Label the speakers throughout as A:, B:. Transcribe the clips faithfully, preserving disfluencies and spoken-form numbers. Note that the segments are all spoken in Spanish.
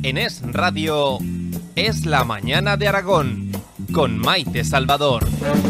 A: En Es Radio, Es la Mañana de Aragón, con Maite Salvador.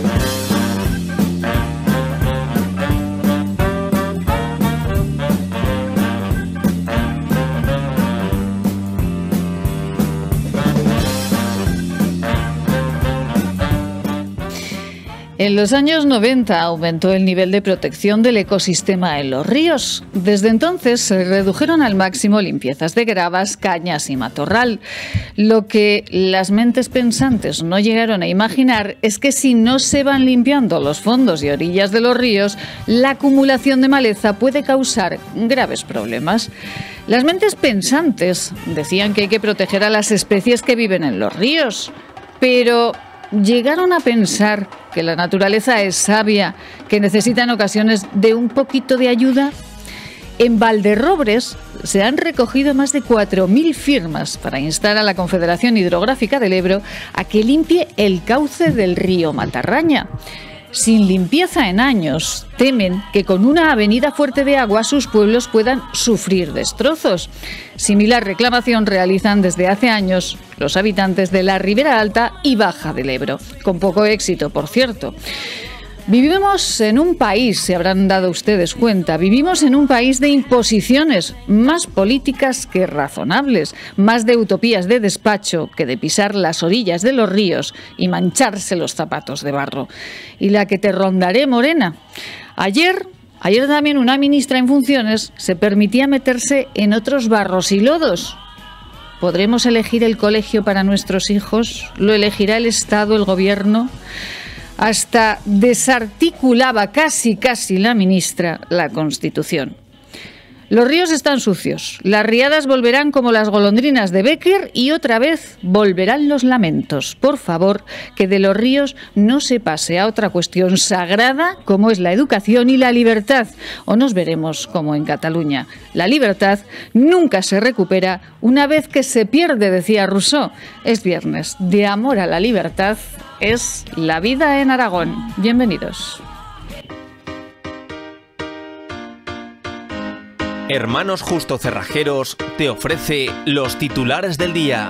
B: En los años noventa aumentó el nivel de protección del ecosistema en los ríos. Desde entonces se redujeron al máximo limpiezas de gravas, cañas y matorral. Lo que las mentes pensantes no llegaron a imaginar es que si no se van limpiando los fondos y orillas de los ríos, la acumulación de maleza puede causar graves problemas. Las mentes pensantes decían que hay que proteger a las especies que viven en los ríos, pero ¿llegaron a pensar que la naturaleza es sabia, que necesita en ocasiones de un poquito de ayuda? En Valderrobres se han recogido más de cuatro mil firmas para instar a la Confederación Hidrográfica del Ebro a que limpie el cauce del río Matarraña. Sin limpieza en años, temen que con una avenida fuerte de agua sus pueblos puedan sufrir destrozos. Similar reclamación realizan desde hace años los habitantes de la Ribera Alta y Baja del Ebro, con poco éxito, por cierto. Vivimos en un país, se habrán dado ustedes cuenta, vivimos en un país de imposiciones, más políticas que razonables, más de utopías de despacho que de pisar las orillas de los ríos y mancharse los zapatos de barro. Y la que te rondaré, morena. Ayer, ayer también una ministra en funciones se permitía meterse en otros barros y lodos. ¿Podremos elegir el colegio para nuestros hijos? ¿Lo elegirá el Estado, el Gobierno? Hasta desarticulaba casi, casi la ministra la Constitución. Los ríos están sucios, las riadas volverán como las golondrinas de Bécquer y otra vez volverán los lamentos. Por favor, que de los ríos no se pase a otra cuestión sagrada como es la educación y la libertad. O nos veremos como en Cataluña. La libertad nunca se recupera una vez que se pierde, decía Rousseau. Es viernes de amor a la libertad. Es la vida en Aragón. Bienvenidos.
A: Hermanos Justo Cerrajeros te ofrece los titulares del día.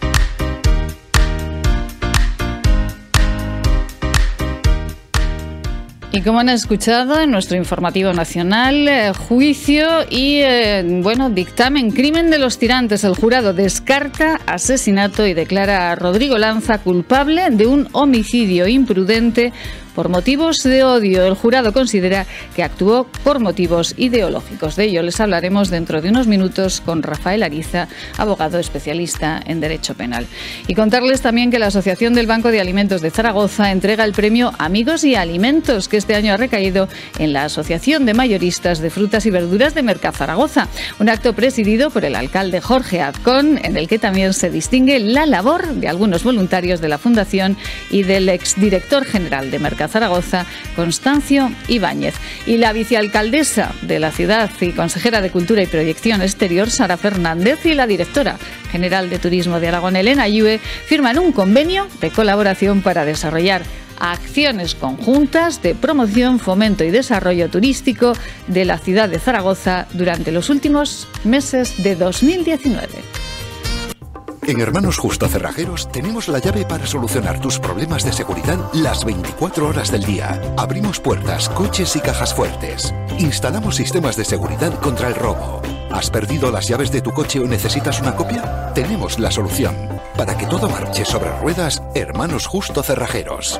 B: Y como han escuchado en nuestro informativo nacional, eh, juicio y, eh, bueno, dictamen, crimen de los tirantes. El jurado descarta asesinato y declara a Rodrigo Lanza culpable de un homicidio imprudente por motivos de odio. El jurado considera que actuó por motivos ideológicos. De ello les hablaremos dentro de unos minutos con Rafael Ariza, abogado especialista en Derecho Penal. Y contarles también que la Asociación del Banco de Alimentos de Zaragoza entrega el premio Amigos y Alimentos, que este año ha recaído en la Asociación de Mayoristas de Frutas y Verduras de Mercat Zaragoza. Un acto presidido por el alcalde Jorge Azcón, en el que también se distingue la labor de algunos voluntarios de la Fundación y del exdirector general de Mercat Zaragoza, Constancio Ibáñez. Y la vicealcaldesa de la ciudad y consejera de Cultura y Proyección Exterior, Sara Fernández, y la directora general de Turismo de Aragón, Elena Ayue, firman un convenio de colaboración para desarrollar acciones conjuntas de promoción, fomento y desarrollo turístico de la ciudad de Zaragoza durante los últimos meses de dos mil diecinueve.
C: En Hermanos Justo Cerrajeros tenemos la llave para solucionar tus problemas de seguridad las veinticuatro horas del día. Abrimos puertas, coches y cajas fuertes. Instalamos sistemas de seguridad contra el robo. ¿Has perdido las llaves de tu coche o necesitas una copia? Tenemos la solución. Para que todo marche sobre ruedas, Hermanos Justo Cerrajeros.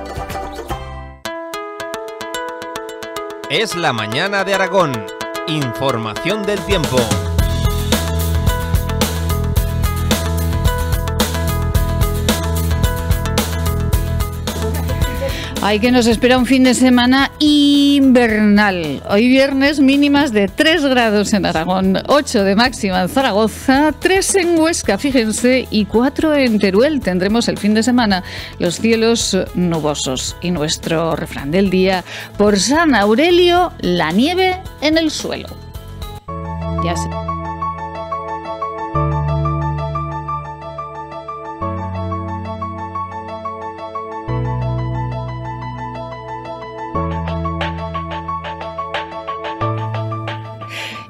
A: Es la mañana de Aragón. Información del tiempo.
B: Ay, que nos espera un fin de semana invernal. Hoy viernes mínimas de tres grados en Aragón, ocho de máxima en Zaragoza, tres en Huesca, fíjense, y cuatro en Teruel. Tendremos el fin de semana los cielos nubosos. Y nuestro refrán del día, por San Aurelio, la nieve en el suelo. Ya sé.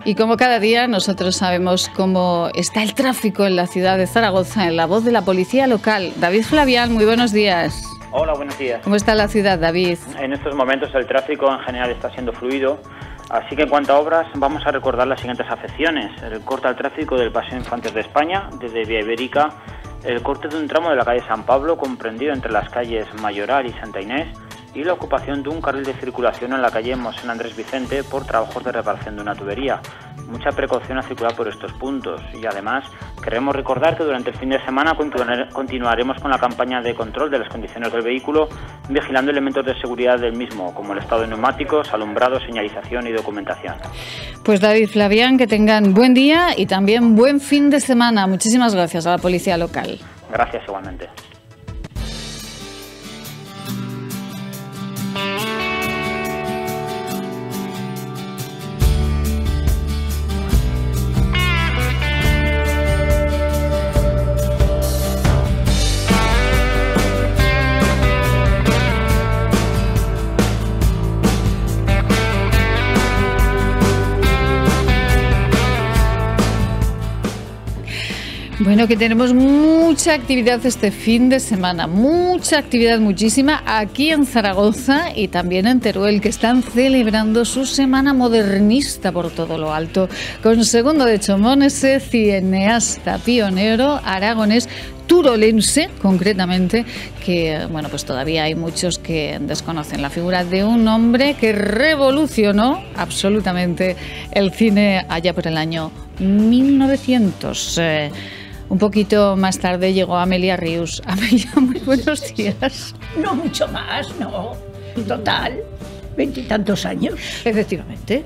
B: Y como cada día nosotros sabemos cómo está el tráfico en la ciudad de Zaragoza, en la voz de la policía local. David Flavián, muy buenos días.
D: Hola, buenos días.
B: ¿Cómo está la ciudad, David?
D: En estos momentos el tráfico en general está siendo fluido, así que en cuanto a obras vamos a recordar las siguientes afecciones. El corte al tráfico del Paseo Infantes de España, desde Vía Ibérica, el corte de un tramo de la calle San Pablo comprendido entre las calles Mayoral y Santa Inés, y la ocupación de un carril de circulación en la calle Mosén Andrés Vicente por trabajos de reparación de una tubería. Mucha precaución a circular por estos puntos y además queremos recordar que durante el fin de semana continuaremos con la campaña de control de las condiciones del vehículo, vigilando elementos de seguridad del mismo, como el estado de neumáticos, alumbrado, señalización y documentación.
B: Pues David Flavián, que tengan buen día y también buen fin de semana. Muchísimas gracias a la policía local.
D: Gracias igualmente.
B: Bueno, que tenemos mucha actividad este fin de semana, mucha actividad, muchísima, aquí en Zaragoza y también en Teruel, que están celebrando su semana modernista por todo lo alto, con Segundo de Chomón, ese cineasta pionero aragonés, turolense concretamente, que bueno, pues todavía hay muchos que desconocen la figura de un hombre que revolucionó absolutamente el cine allá por el año mil novecientos. Eh, un poquito más tarde llegó Amelia Rius. Amelia, muy buenos días.
E: No mucho más, no. Total, veintitantos años.
B: Efectivamente.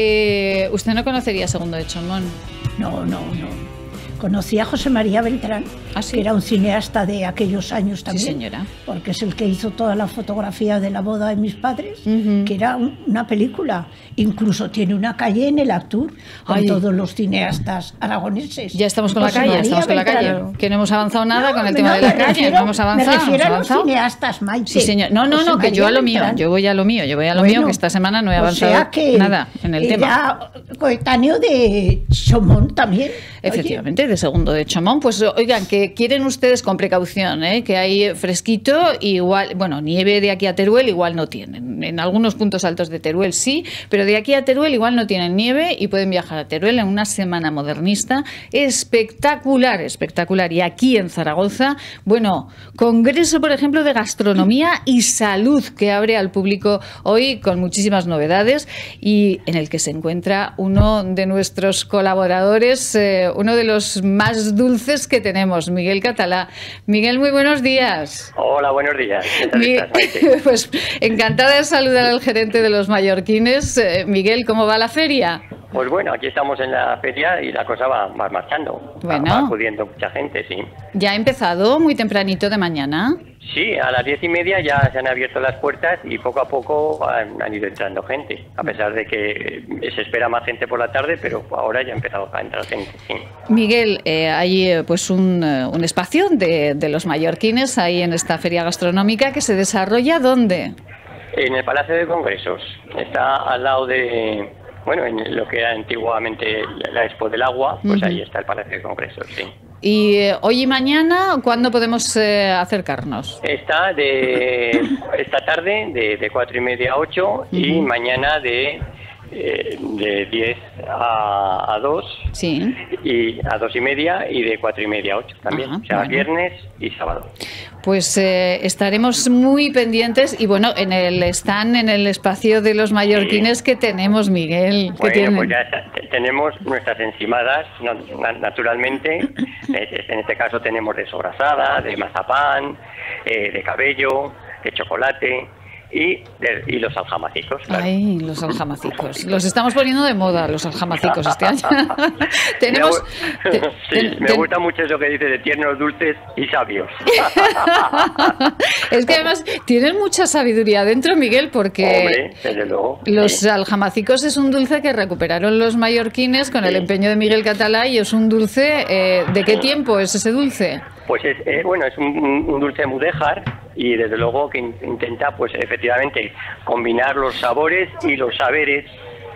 B: Eh, ¿Usted no conocería Segundo de Chomón?
E: No, no, no. Conocí a José María Beltrán,
B: ¿Ah, sí?
E: que era un cineasta de aquellos años también.
B: Sí, señora.
E: Porque es el que hizo toda la fotografía de la boda de mis padres,
B: Uh-huh.
E: que era un, una película. Incluso tiene una calle en el Actur con
B: Ay.
E: todos los cineastas aragoneses.
B: Ya estamos con
E: José
B: la calle,
E: María
B: estamos con la calle.
E: Beltrán.
B: Que no hemos avanzado nada
E: No,
B: con el
E: me-
B: tema
E: no,
B: de la
E: me
B: calle.
E: refiero-
B: no hemos avanzado.
E: Me refiero
B: ¿hemos
E: a los
B: avanzado?
E: cineastas, Maite.
B: Sí, señor. No, no,
E: José
B: no, que yo a
E: María
B: lo mío.
E: Beltrán.
B: Yo voy a lo mío. Yo voy a lo
E: Bueno,
B: mío, que esta semana no he
E: o
B: avanzado
E: sea que
B: nada en el tema.
E: era coetáneo de Chomón también.
B: Efectivamente, de Segundo de Chomón. Pues oigan, que quieren ustedes con precaución, ¿eh? Que hay fresquito, igual, bueno, nieve de aquí a Teruel igual no tienen. En algunos puntos altos de Teruel sí, pero de aquí a Teruel igual no tienen nieve y pueden viajar a Teruel en una semana modernista espectacular, espectacular. Y aquí en Zaragoza, bueno, congreso, por ejemplo, de gastronomía y salud que abre al público hoy con muchísimas novedades y en el que se encuentra uno de nuestros colaboradores, eh, uno de los más dulces que tenemos, Miguel Catalá. Miguel, muy buenos días.
F: Hola, buenos días. ¿Qué tal
B: Mi-
F: estás, Maite?
B: Pues encantada de saludar al gerente de los mallorquines. Eh, Miguel, ¿cómo va la feria?
F: Pues bueno, aquí estamos en la feria y la cosa va, va marchando.
B: Bueno.
F: Va, va acudiendo mucha gente, sí.
B: Ya ha empezado muy tempranito de mañana.
F: Sí, a las diez y media ya se han abierto las puertas y poco a poco han, han ido entrando gente. A pesar de que se espera más gente por la tarde, pero ahora ya ha empezado a entrar gente, sí.
B: Miguel, eh, hay eh, pues un, eh, un espacio de, de los mallorquines ahí en esta feria gastronómica que se desarrolla ¿dónde?
F: En el Palacio de Congresos. Está al lado de... Bueno, en lo que era antiguamente la Expo del Agua, pues
B: Ujú.
F: ahí está el Palacio de Congresos, sí.
B: Y eh, hoy y mañana, ¿cuándo podemos eh, acercarnos?
F: Está de esta tarde de, de cuatro y media a ocho y
B: Ujú.
F: mañana de, eh, de diez a, a dos
B: Sí.
F: y a dos y media y de cuatro y media a ocho también.
B: Ajá,
F: o sea,
B: bueno.
F: viernes y sábado.
B: Pues eh, estaremos muy pendientes y bueno, en el stand, en el espacio de los mallorquines que tenemos, Miguel. ¿Qué
F: Bueno,
B: tienen?
F: pues ya está. Te- tenemos nuestras encimadas, no- na- naturalmente. Eh, En este caso tenemos de sobrasada, de mazapán, eh, de cabello, de chocolate y, de- y los aljamacicos. Claro.
B: Ay, los aljamacicos. Los estamos poniendo de moda, los aljamacicos este año. Tenemos...
F: Me,
B: te-
F: gu- sí,
B: ten-
F: me
B: ten-
F: gusta mucho eso que dices de tiernos, dulces y sabios.
B: Es que además tienen mucha sabiduría dentro, Miguel, porque
F: Hombre, desde luego.
B: los
F: sí.
B: aljamacicos es un dulce que recuperaron los mallorquines con el
F: Sí.
B: empeño de Miguel Catalá y es un dulce... eh, ¿De qué tiempo es ese dulce?
F: Pues es, eh, bueno, es un, un dulce mudéjar y desde luego que in- intenta, pues efectivamente, combinar los sabores y los saberes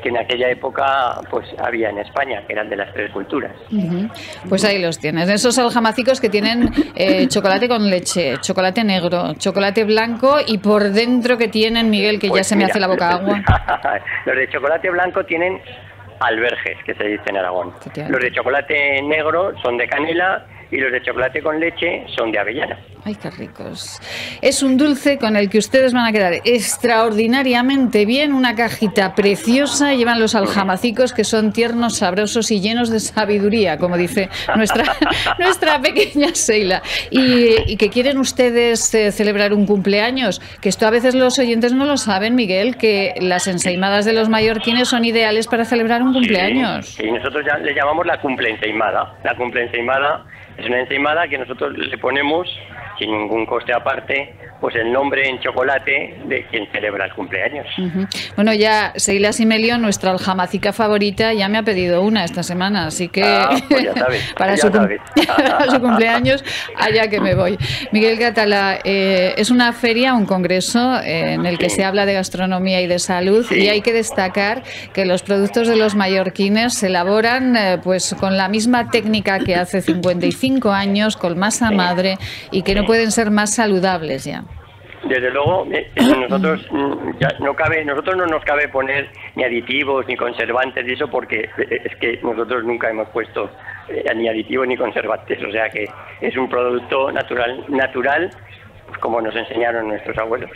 F: que en aquella época pues había en España, que eran de las tres culturas.
B: Uh-huh. Pues ahí los tienes, esos aljamacicos que tienen eh, chocolate con leche, chocolate negro, chocolate blanco y por dentro que tienen, Miguel, que pues ya se mira, me hace la boca agua.
F: Los de chocolate blanco tienen alberjes, que se dice en Aragón. Los de chocolate negro son de canela y los de chocolate con leche son de avellana.
B: ¡Ay, qué ricos! Es un dulce con el que ustedes van a quedar extraordinariamente bien, una cajita preciosa, llevan los aljamacicos que son tiernos, sabrosos y llenos de sabiduría, como dice nuestra, nuestra pequeña Sheila. Y, y que quieren ustedes eh, celebrar un cumpleaños, que esto a veces los oyentes no lo saben, Miguel, que las ensaimadas de los mallorquines son ideales para celebrar un cumpleaños.
F: Sí, y nosotros ya le llamamos la cumple ensaimada. La cumple ensaimada es una ensaimada que nosotros le ponemos sin ningún coste aparte, pues el nombre en chocolate de quien celebra el cumpleaños.
B: Uh-huh. Bueno, ya Sheila Simelio, nuestra aljamacica favorita, ya me ha pedido una esta semana, así que
F: ah, pues ya sabes,
B: para,
F: ya
B: su
F: sabes.
B: para su cumpleaños, allá que me voy. Miguel Catalá, eh, es una feria, un congreso eh, en el que sí. se habla de gastronomía y de salud, sí. y hay que destacar que los productos de los mallorquines se elaboran eh, pues con la misma técnica que hace cincuenta y cinco años, con masa sí. madre, y que no pueden ser más saludables ya.
F: Desde luego, nosotros ya no cabe, nosotros no nos cabe poner ni aditivos ni conservantes y eso, porque es que nosotros nunca hemos puesto ni aditivos ni conservantes, o sea que es un producto natural, natural, como nos enseñaron nuestros abuelos.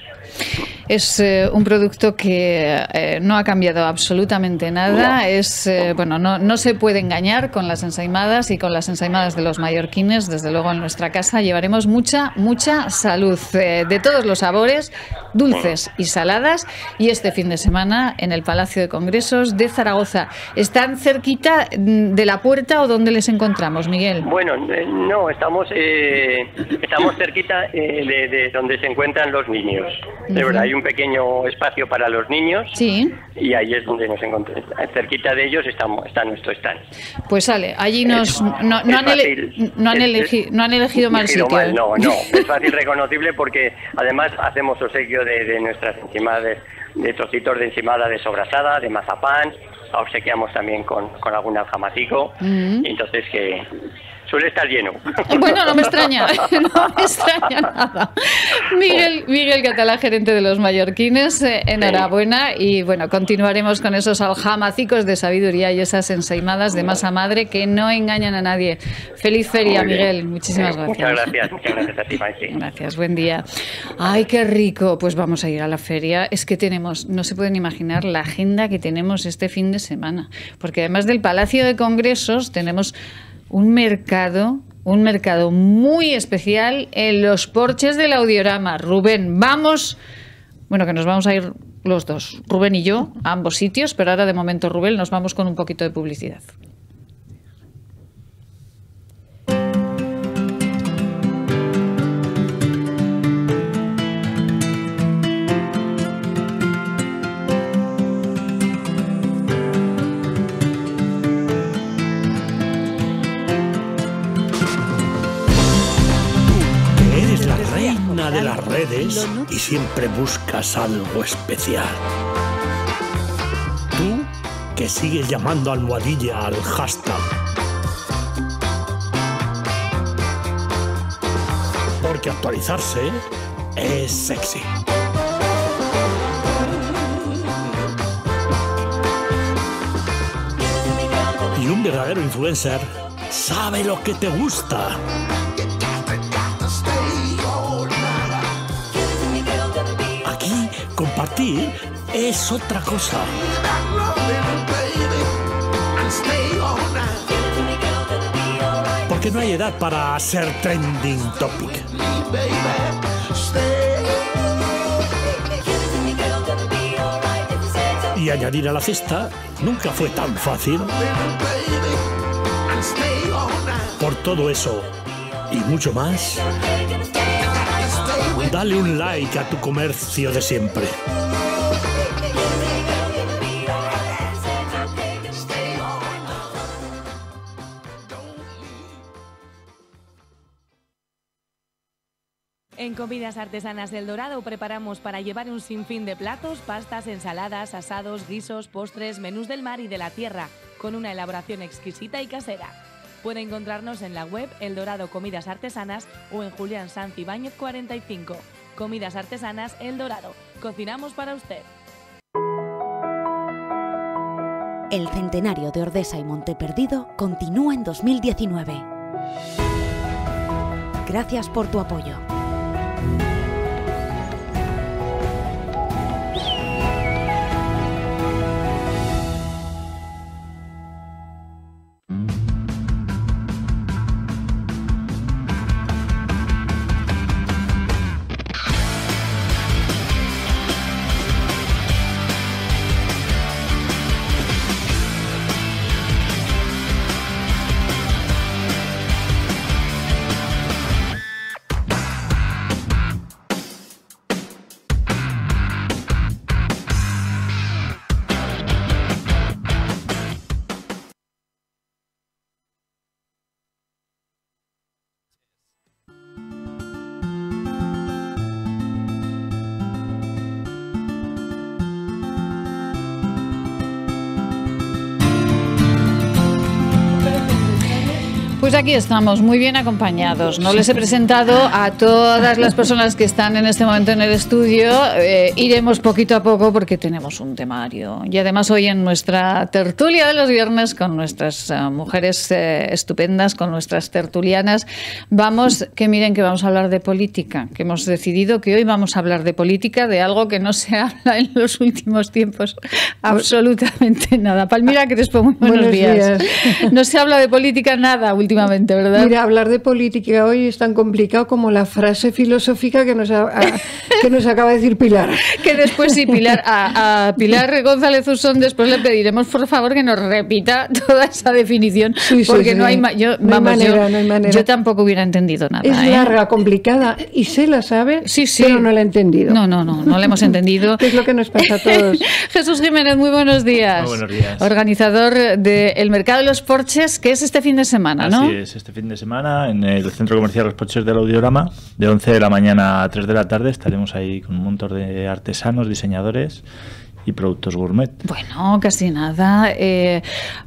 B: Es eh, un producto que eh, no ha cambiado absolutamente nada. No. Es eh, bueno, no, no se puede engañar con las ensaimadas y con las ensaimadas de los mallorquines. Desde luego en nuestra casa llevaremos mucha, mucha salud eh, de todos los sabores, dulces y saladas. Y este fin de semana en el Palacio de Congresos de Zaragoza. ¿Están cerquita de la puerta o dónde les encontramos, Miguel?
F: Bueno, eh, no, estamos eh, estamos cerquita eh, de, de donde se encuentran los niños. De verdad, hay un pequeño espacio para los niños,
B: sí.
F: y ahí es donde nos encontramos. Cerquita de ellos está, está nuestro stand.
B: Pues sale, allí nos es, no, no, han ele, no, han elegi, no han elegido mal sitio.
F: Mal, no, no, es fácil reconocible porque además hacemos obsequio de, de nuestras encimadas, de, de trocitos de encimada de sobrasada, de mazapán, obsequiamos también con, con algún aljamacico, mm-hmm. y entonces que... suele estar lleno.
B: Bueno, no me extraña, no me extraña nada. Miguel, Miguel Catalá, gerente de los mallorquines, eh, enhorabuena, y bueno, continuaremos con esos aljamacicos de sabiduría y esas ensaimadas de masa madre que no engañan a nadie. Feliz feria, Miguel, muchísimas
F: eh,
B: gracias.
F: Muchas gracias, muchas gracias a ti, Maite.
B: Gracias, buen día. Ay, qué rico, pues vamos a ir a la feria. Es que tenemos, no se pueden imaginar la agenda que tenemos este fin de semana, porque además del Palacio de Congresos tenemos un mercado, un mercado muy especial en los porches del Audiorama. Rubén, vamos, bueno, que nos vamos a ir los dos, Rubén y yo, a ambos sitios, pero ahora de momento, Rubén, nos vamos con un poquito de publicidad.
G: De las redes y siempre buscas algo especial. Tú que sigues llamando almohadilla al hashtag. Porque actualizarse es sexy. Y un verdadero influencer sabe lo que te gusta. Compartir es otra cosa. Porque no hay edad para ser trending topic. Y añadir a la cesta nunca fue tan fácil. Por todo eso y mucho más, dale un like a tu comercio de siempre.
H: En Comidas Artesanas del Dorado preparamos para llevar un sinfín de platos, pastas, ensaladas, asados, guisos, postres, menús del mar y de la tierra, con una elaboración exquisita y casera. Puede encontrarnos en la web El Dorado Comidas Artesanas o en Julián Sanz Ibáñez cuarenta y cinco. Comidas Artesanas El Dorado. Cocinamos para usted.
I: El centenario de Ordesa y Monteperdido continúa en dos mil diecinueve. Gracias por tu apoyo.
B: Pues aquí estamos, muy bien acompañados. No les he presentado a todas las personas que están en este momento en el estudio. Eh, iremos poquito a poco porque tenemos un temario. Y además hoy en nuestra tertulia de los viernes con nuestras uh, mujeres eh, estupendas, con nuestras tertulianas, vamos, que miren que vamos a hablar de política, que hemos decidido que hoy vamos a hablar de política, de algo que no se habla en los últimos tiempos absolutamente nada. Palmira Crespo, muy buenos, buenos días. días. No se habla de política nada últimamente. ¿Verdad?
E: Mira, hablar de política hoy es tan complicado como la frase filosófica que nos, a, a, que nos acaba de decir Pilar.
B: Que después sí, Pilar, a, a Pilar González Usón después le pediremos por favor que nos repita toda esa definición, sí, sí, porque sí, no hay, yo, no vamos, hay manera, yo, no hay manera. Yo tampoco hubiera entendido nada.
E: Es
B: ¿eh?
E: larga, complicada, y se la sabe,
B: sí, sí.
E: pero no la ha entendido.
B: No, no, no, no la hemos entendido.
E: Es lo que nos pasa a todos.
B: Jesús Jiménez, muy buenos días.
J: Muy buenos días.
B: Organizador del Mercado de los Porches, que es este fin de semana, ¿no?
J: Así es, este fin de semana en el Centro Comercial Los Porches del Audiorama, de once de la mañana a tres de la tarde, estaremos ahí con un montón de artesanos, diseñadores y productos gourmet.
B: Bueno, casi nada. Eh,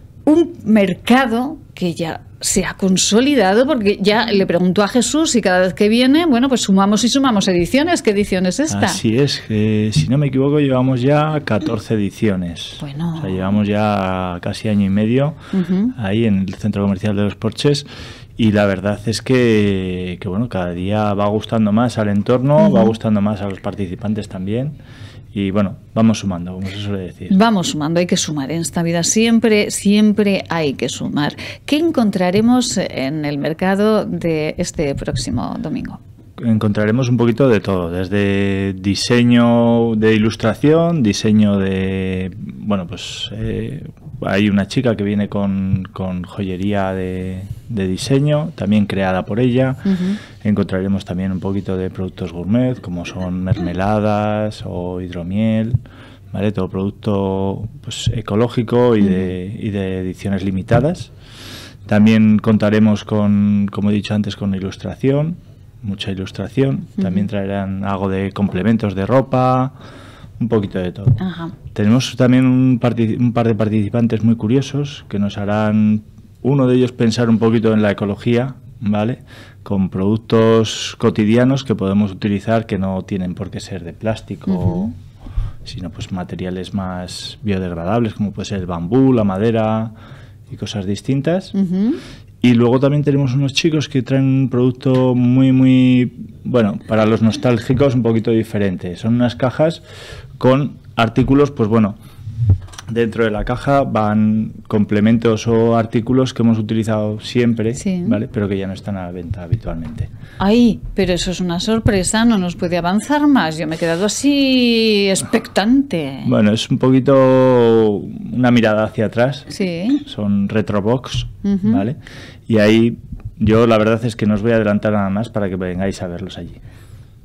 B: un mercado que ya se ha consolidado, porque ya le pregunto a Jesús y cada vez que viene, bueno, pues sumamos y sumamos ediciones. ¿Qué edición es esta?
J: Así es, eh, si no me equivoco llevamos ya catorce ediciones.
B: Bueno.
J: O sea, llevamos ya casi año y medio uh-huh. ahí en el Centro Comercial de Los Porches. Y la verdad es que, que bueno, cada día va gustando más al entorno, uh-huh. va gustando más a los participantes también. Y bueno, vamos sumando, como se suele decir.
B: Vamos sumando, hay que sumar en esta vida, siempre, siempre hay que sumar. ¿Qué encontraremos en el mercado de este próximo domingo?
J: Encontraremos un poquito de todo, desde diseño de ilustración, diseño de... Bueno, pues eh, hay una chica que viene con, con joyería de, de diseño, también creada por ella. Uh-huh. Encontraremos también un poquito de productos gourmet, como son mermeladas o hidromiel, ¿vale? Todo producto pues, ecológico y, uh-huh. de, y de ediciones limitadas. También contaremos con, como he dicho antes, con ilustración, mucha ilustración. Uh-huh. También traerán algo de complementos de ropa, un poquito de todo. Ajá. Tenemos también un, partic- un par de participantes muy curiosos que nos harán, uno de ellos, pensar un poquito en la ecología, ¿vale? Con productos cotidianos que podemos utilizar que no tienen por qué ser de plástico, uh-huh. sino pues materiales más biodegradables, como puede ser el bambú, la madera y cosas distintas. Uh-huh. Y luego también tenemos unos chicos que traen un producto muy, muy, bueno, para los nostálgicos un poquito diferente. Son unas cajas con artículos, pues bueno, dentro de la caja van complementos o artículos que hemos utilizado siempre, sí. ¿vale? Pero que ya no están a la venta habitualmente.
B: Ay, pero eso es una sorpresa, no nos puede avanzar más. Yo me he quedado así expectante.
J: Bueno, es un poquito una mirada hacia atrás.
B: Sí.
J: Son retrobox, uh-huh. ¿vale? Y ahí yo la verdad es que no os voy a adelantar nada más para que vengáis a verlos allí.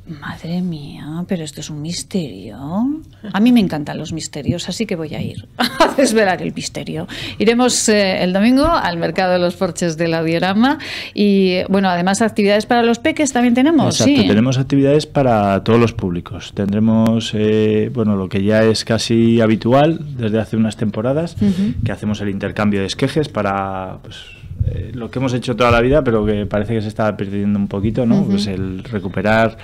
B: Madre mía, pero esto es un misterio. A mí me encantan los misterios, así que voy a ir a desvelar el misterio. Iremos eh, el domingo al mercado de los Porches del Audiorama y, bueno, además actividades para los peques también tenemos.
J: Exacto,
B: sí.
J: Tenemos actividades para todos los públicos. Tendremos, eh, bueno, lo que ya es casi habitual desde hace unas temporadas, uh-huh. que hacemos el intercambio de esquejes para... Pues, eh, lo que hemos hecho toda la vida, pero que parece que se está perdiendo un poquito, ¿no? Uh-huh. Pues el recuperar...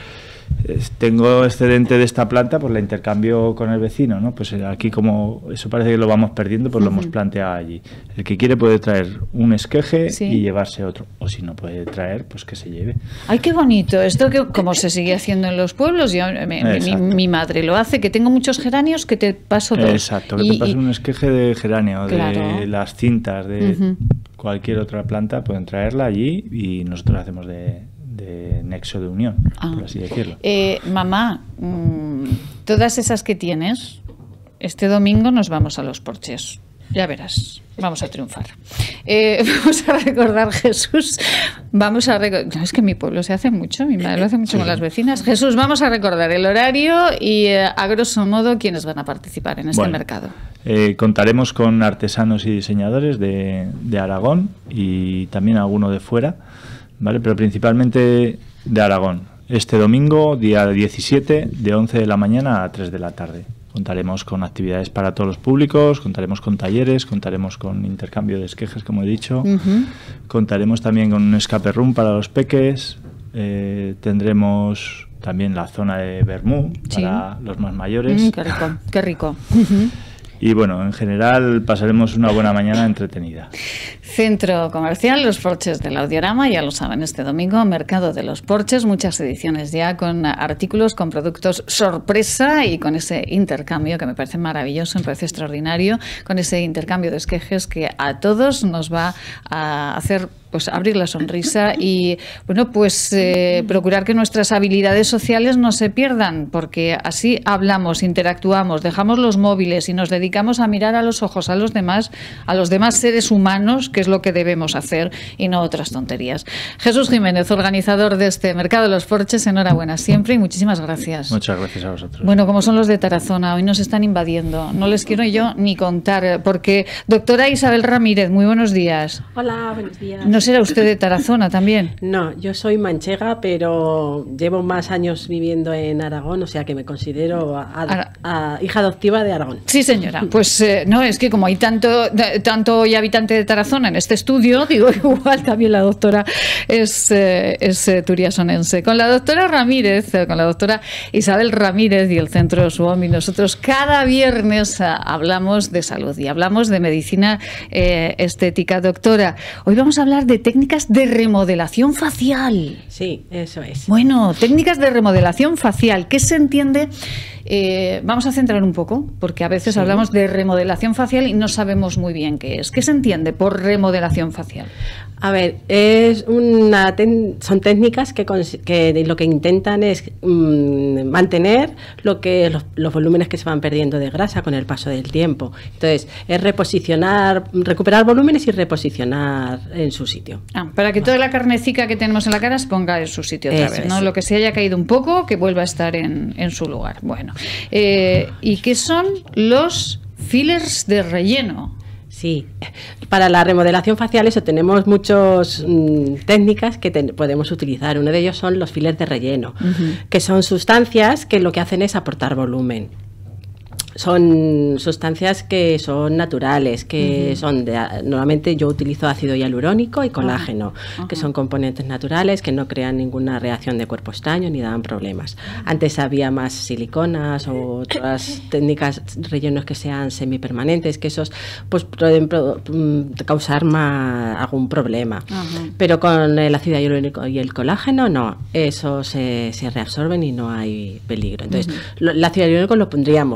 J: Tengo excedente de esta planta, pues la intercambio con el vecino, ¿no? Pues aquí, como eso parece que lo vamos perdiendo, pues uh-huh. lo hemos planteado allí. El que quiere puede traer un esqueje sí. y llevarse otro, o si no puede traer, pues que se lleve.
B: Ay, qué bonito, esto que como se sigue haciendo en los pueblos, yo, mi, mi, mi madre lo hace, que tengo muchos geranios, que te paso dos.
J: Exacto, que y, te paso y... un esqueje de geranio, claro. de las cintas, de uh-huh. cualquier otra planta, pueden traerla allí y nosotros hacemos de... de nexo de unión, ah. por así decirlo.
B: Eh, mamá, mmm, todas esas que tienes, este domingo nos vamos a los Porches. Ya verás, vamos a triunfar. Eh, vamos a recordar, Jesús, vamos a recordar, no, es que en mi pueblo se hace mucho, mi madre lo hace mucho sí. con las vecinas. Jesús, vamos a recordar el horario y eh, a grosso modo quiénes van a participar en este bueno, mercado.
J: Eh, contaremos con artesanos y diseñadores de, de Aragón y también alguno de fuera. ¿Vale? Pero principalmente de Aragón. Este domingo, día diecisiete, de once de la mañana a tres de la tarde. Contaremos con actividades para todos los públicos, contaremos con talleres, contaremos con intercambio de esquejes, como he dicho. Uh-huh. Contaremos también con un escape room para los peques. Eh, tendremos también la zona de vermú sí. para los más mayores.
B: Mm, qué rico, qué rico. Uh-huh.
J: Y bueno, en general pasaremos una buena mañana entretenida.
B: Centro Comercial Los Porches del Audiorama, ya lo saben, este domingo, Mercado de los Porches, muchas ediciones ya con artículos, con productos sorpresa y con ese intercambio que me parece maravilloso, me parece extraordinario, con ese intercambio de esquejes que a todos nos va a hacer pues abrir la sonrisa y bueno pues eh, procurar que nuestras habilidades sociales no se pierdan, porque así hablamos, interactuamos, dejamos los móviles y nos dedicamos a mirar a los ojos a los demás, a los demás seres humanos, que es lo que debemos hacer y no otras tonterías. Jesús Jiménez, organizador de este Mercado de los Porches, enhorabuena siempre y muchísimas gracias.
J: Muchas gracias a vosotros.
B: Bueno, como son los de Tarazona, hoy nos están invadiendo, no les quiero yo ni contar, porque doctora Isabel Ramírez, muy buenos días.
K: Hola, buenos días.
B: ¿No será usted de Tarazona también?
K: No, yo soy manchega, pero llevo más años viviendo en Aragón, o sea que me considero a, a, a hija adoptiva de Aragón.
B: Sí, señora. Pues eh, no, es que como hay tanto, tanto hoy habitante de Tarazona en este estudio, digo, igual también la doctora es, eh, es eh, turiasonense. Con la doctora Ramírez, eh, con la doctora Isabel Ramírez y el Centro Suomi, nosotros cada viernes eh, hablamos de salud y hablamos de medicina eh, estética. Doctora, hoy vamos a hablar de técnicas de remodelación facial.
K: Sí, eso es.
B: Bueno, técnicas de remodelación facial. ¿Qué se entiende? Eh, vamos a centrar un poco, porque a veces sí. hablamos de remodelación facial y no sabemos muy bien qué es. ¿Qué se entiende por remodelación facial?
K: A ver, es una ten, son técnicas que, que lo que intentan es mmm, mantener lo que los, los volúmenes que se van perdiendo de grasa con el paso del tiempo. Entonces, es reposicionar, recuperar volúmenes y reposicionar en su sitio.
B: Ah, para que toda la carnecica que tenemos en la cara se ponga en su sitio otra Eso vez, ¿no? Es. Lo que se haya caído un poco, que vuelva a estar en, en su lugar. Bueno, eh, ¿y qué son los fillers de relleno?
K: Sí, para la remodelación facial eso tenemos muchas mmm, técnicas que te, podemos utilizar. Uno de ellos son los fillers de relleno, uh-huh. que son sustancias que lo que hacen es aportar volumen. Son sustancias que son naturales, que uh-huh. son de, normalmente yo utilizo ácido hialurónico y colágeno, uh-huh. que son componentes naturales que no crean ninguna reacción de cuerpo extraño ni dan problemas. Antes había más siliconas o otras técnicas rellenos que sean semipermanentes, que esos pues pueden pro, causar más, algún problema. Uh-huh. Pero con el ácido hialurónico y el colágeno no, eso se, se reabsorben y no hay peligro. Entonces, uh-huh. lo, el ácido hialurónico lo pondríamos en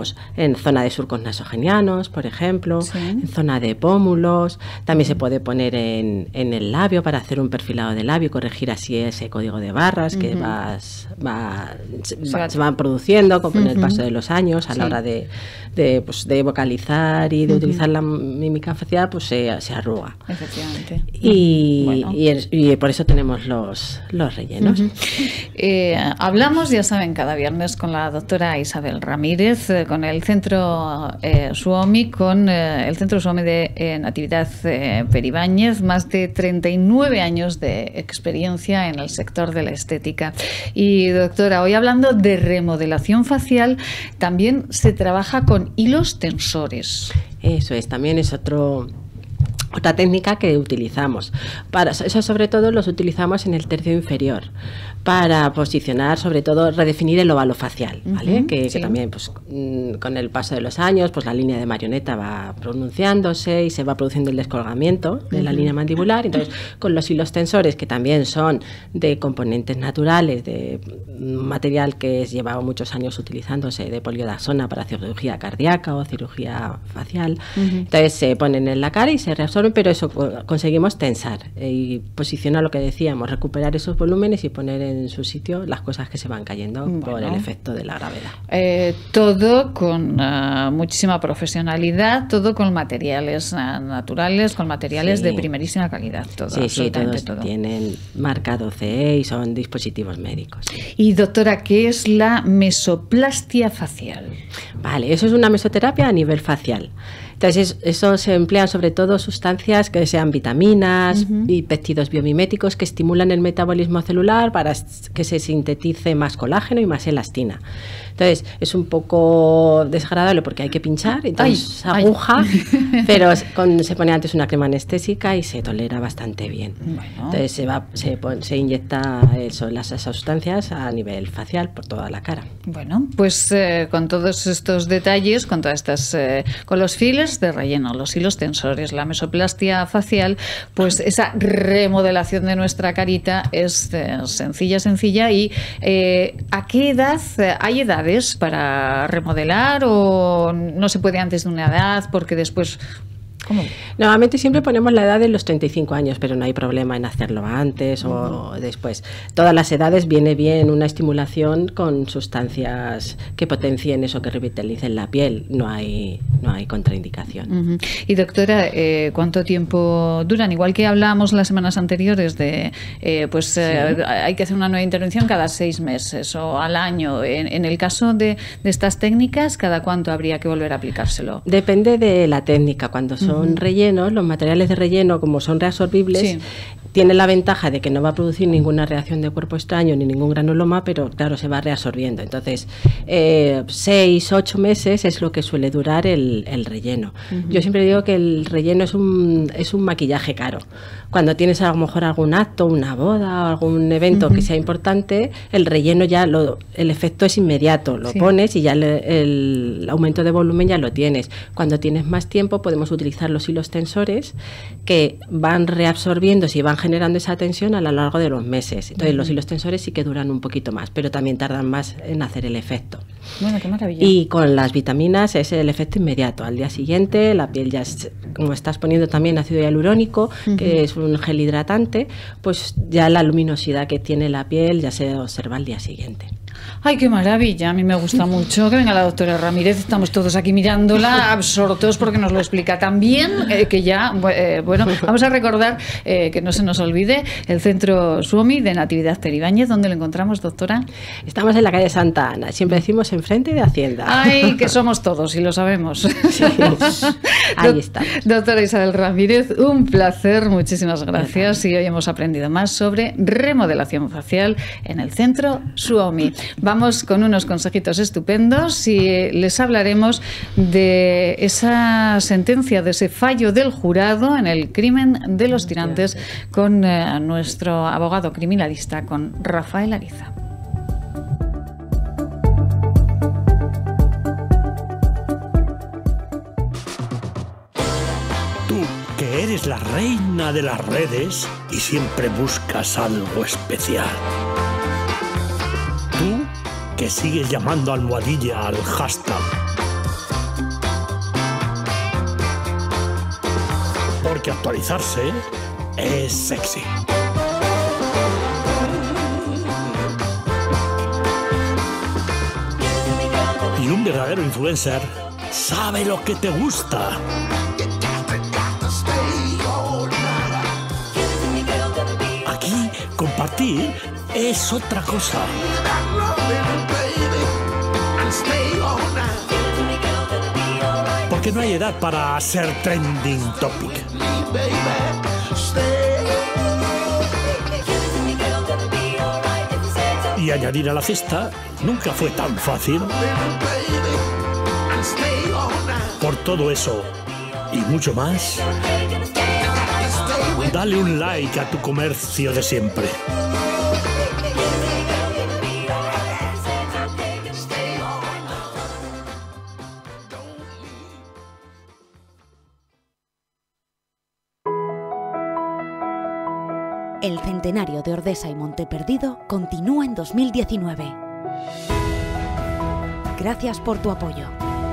K: en zona de surcos nasogenianos, por ejemplo, sí. en zona de pómulos, también se puede poner en, en el labio para hacer un perfilado de labio y corregir así ese código de barras uh-huh. que vas, va, se, va, se van produciendo con uh-huh. el paso de los años a sí. la hora de, de, pues, de vocalizar y de uh-huh. utilizar la mímica facial, pues se, se arruga.
B: Efectivamente.
K: Y,
B: bueno.
K: y, el, y por eso tenemos los, los rellenos.
B: Uh-huh. eh, hablamos, ya saben, cada viernes con la doctora Isabel Ramírez, eh, con el centro eh, Suomi, con eh, el centro Suomi de eh, Natividad eh, Peribáñez, más de treinta y nueve años de experiencia en el sector de la estética. Y doctora, hoy hablando de remodelación facial, también se trabaja con hilos tensores.
K: Eso es, también es otro... Otra técnica que utilizamos, para eso sobre todo los utilizamos en el tercio inferior, para posicionar, sobre todo redefinir el óvalo facial, ¿vale? Uh-huh, que, sí. que también pues, con el paso de los años pues la línea de marioneta va pronunciándose y se va produciendo el descolgamiento de uh-huh. la línea mandibular. Entonces con los hilos tensores, que también son de componentes naturales, de material que es llevado muchos años utilizándose, de poliodazona para cirugía cardíaca o cirugía facial, uh-huh. entonces se ponen en la cara y se reabsorben, pero eso conseguimos tensar y posicionar lo que decíamos, recuperar esos volúmenes y poner en su sitio las cosas que se van cayendo bueno, por el efecto de la gravedad.
B: Eh, todo con uh, muchísima profesionalidad, todo con materiales uh, naturales, con materiales sí. de primerísima calidad. Todo,
K: sí, sí, todos
B: todo.
K: tienen marca doce E y son dispositivos médicos. Sí.
B: Y doctora, ¿qué es la mesoplastia facial?
K: Vale, eso es una mesoterapia a nivel facial. Entonces, eso se emplean sobre todo sustancias que sean vitaminas uh-huh. y péptidos biomiméticos que estimulan el metabolismo celular para que se sintetice más colágeno y más elastina. Entonces, es un poco desagradable porque hay que pinchar, entonces ay, aguja, ay. pero con, se pone antes una crema anestésica y se tolera bastante bien. Bueno. Entonces, se, va, se, se inyecta eso, las esas sustancias a nivel facial por toda la cara.
B: Bueno, pues eh, con todos estos detalles, con todas estas, eh, con los files de relleno, los hilos tensores, la mesoplastia facial, pues esa remodelación de nuestra carita es eh, sencilla, sencilla. Y eh, ¿a qué edad? ¿Hay edades para remodelar o no se puede antes de una edad porque después... ¿Cómo?
K: Normalmente siempre ponemos la edad de los treinta y cinco años, pero no hay problema en hacerlo antes uh-huh. o después. Todas las edades viene bien una estimulación con sustancias que potencien eso, que revitalicen la piel. No hay, no hay contraindicación.
B: Uh-huh. Y doctora, eh, ¿cuánto tiempo duran? Igual que hablábamos las semanas anteriores de, eh, pues sí. eh, hay que hacer una nueva intervención cada seis meses o al año. En, en el caso de, de estas técnicas, ¿cada cuánto habría que volver a aplicárselo?
K: Depende de la técnica. Cuando son Son rellenos, los materiales de relleno, como son reabsorbibles, sí. tienen la ventaja de que no va a producir ninguna reacción de cuerpo extraño ni ningún granuloma, pero claro, se va reabsorbiendo. Entonces, eh, seis, ocho meses es lo que suele durar el, el relleno. Uh-huh. Yo siempre digo que el relleno es un, es un maquillaje caro. Cuando tienes a lo mejor algún acto, una boda o algún evento uh-huh. que sea importante, el relleno ya, lo, el efecto es inmediato. Lo sí. pones y ya le, el aumento de volumen ya lo tienes. Cuando tienes más tiempo podemos utilizar los hilos tensores que van reabsorbiéndose y van generando esa tensión a lo largo de los meses. Entonces uh-huh. los hilos tensores sí que duran un poquito más, pero también tardan más en hacer el efecto.
B: Bueno, qué maravilla.
K: Y con las vitaminas es el efecto inmediato. Al día siguiente la piel ya, es, como estás poniendo también ácido hialurónico, uh-huh. que es un gel hidratante, pues ya la luminosidad que tiene la piel ya se observa al día siguiente.
B: Ay, qué maravilla, a mí me gusta mucho que venga la doctora Ramírez, estamos todos aquí mirándola, absortos porque nos lo explica tan bien, eh, que ya, eh, bueno, vamos a recordar, eh, que no se nos olvide, el Centro Suomi de Natividad Peribáñez. ¿Dónde lo encontramos, doctora?
K: Estamos en la calle Santa Ana, siempre decimos enfrente de Hacienda.
B: Ay, que somos todos y lo sabemos. Sí,
K: ahí está.
B: Doctora Isabel Ramírez, un placer, muchísimas gracias, y hoy hemos aprendido más sobre remodelación facial en el Centro Suomi. Vamos con unos consejitos estupendos y les hablaremos de esa sentencia, de ese fallo del jurado en el crimen de los tirantes con eh, nuestro abogado criminalista, con Rafael Ariza.
G: Tú, que eres la reina de las redes y siempre buscas algo especial. Tú, que sigues llamando almohadilla al hashtag. porque actualizarse es sexy. Y un verdadero influencer sabe lo que te gusta. Aquí compartir es otra cosa. Porque no hay edad para ser trending topic. Y añadir a la cesta nunca fue tan fácil. Por todo eso y mucho más, dale un like a tu comercio de siempre.
I: El centenario de Ordesa y Monteperdido continúa en dos mil diecinueve. Gracias por tu apoyo.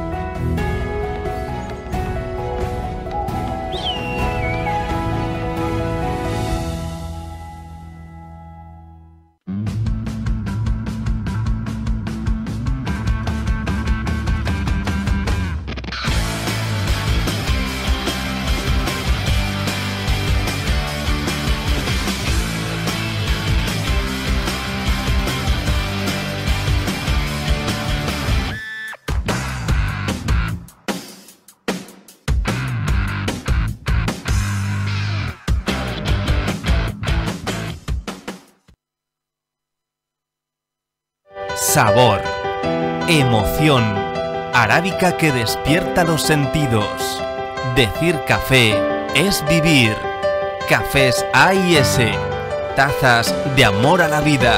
A: Sabor, emoción, arábica que despierta los sentidos. Decir café es vivir. Cafés A y S, tazas de amor a la vida.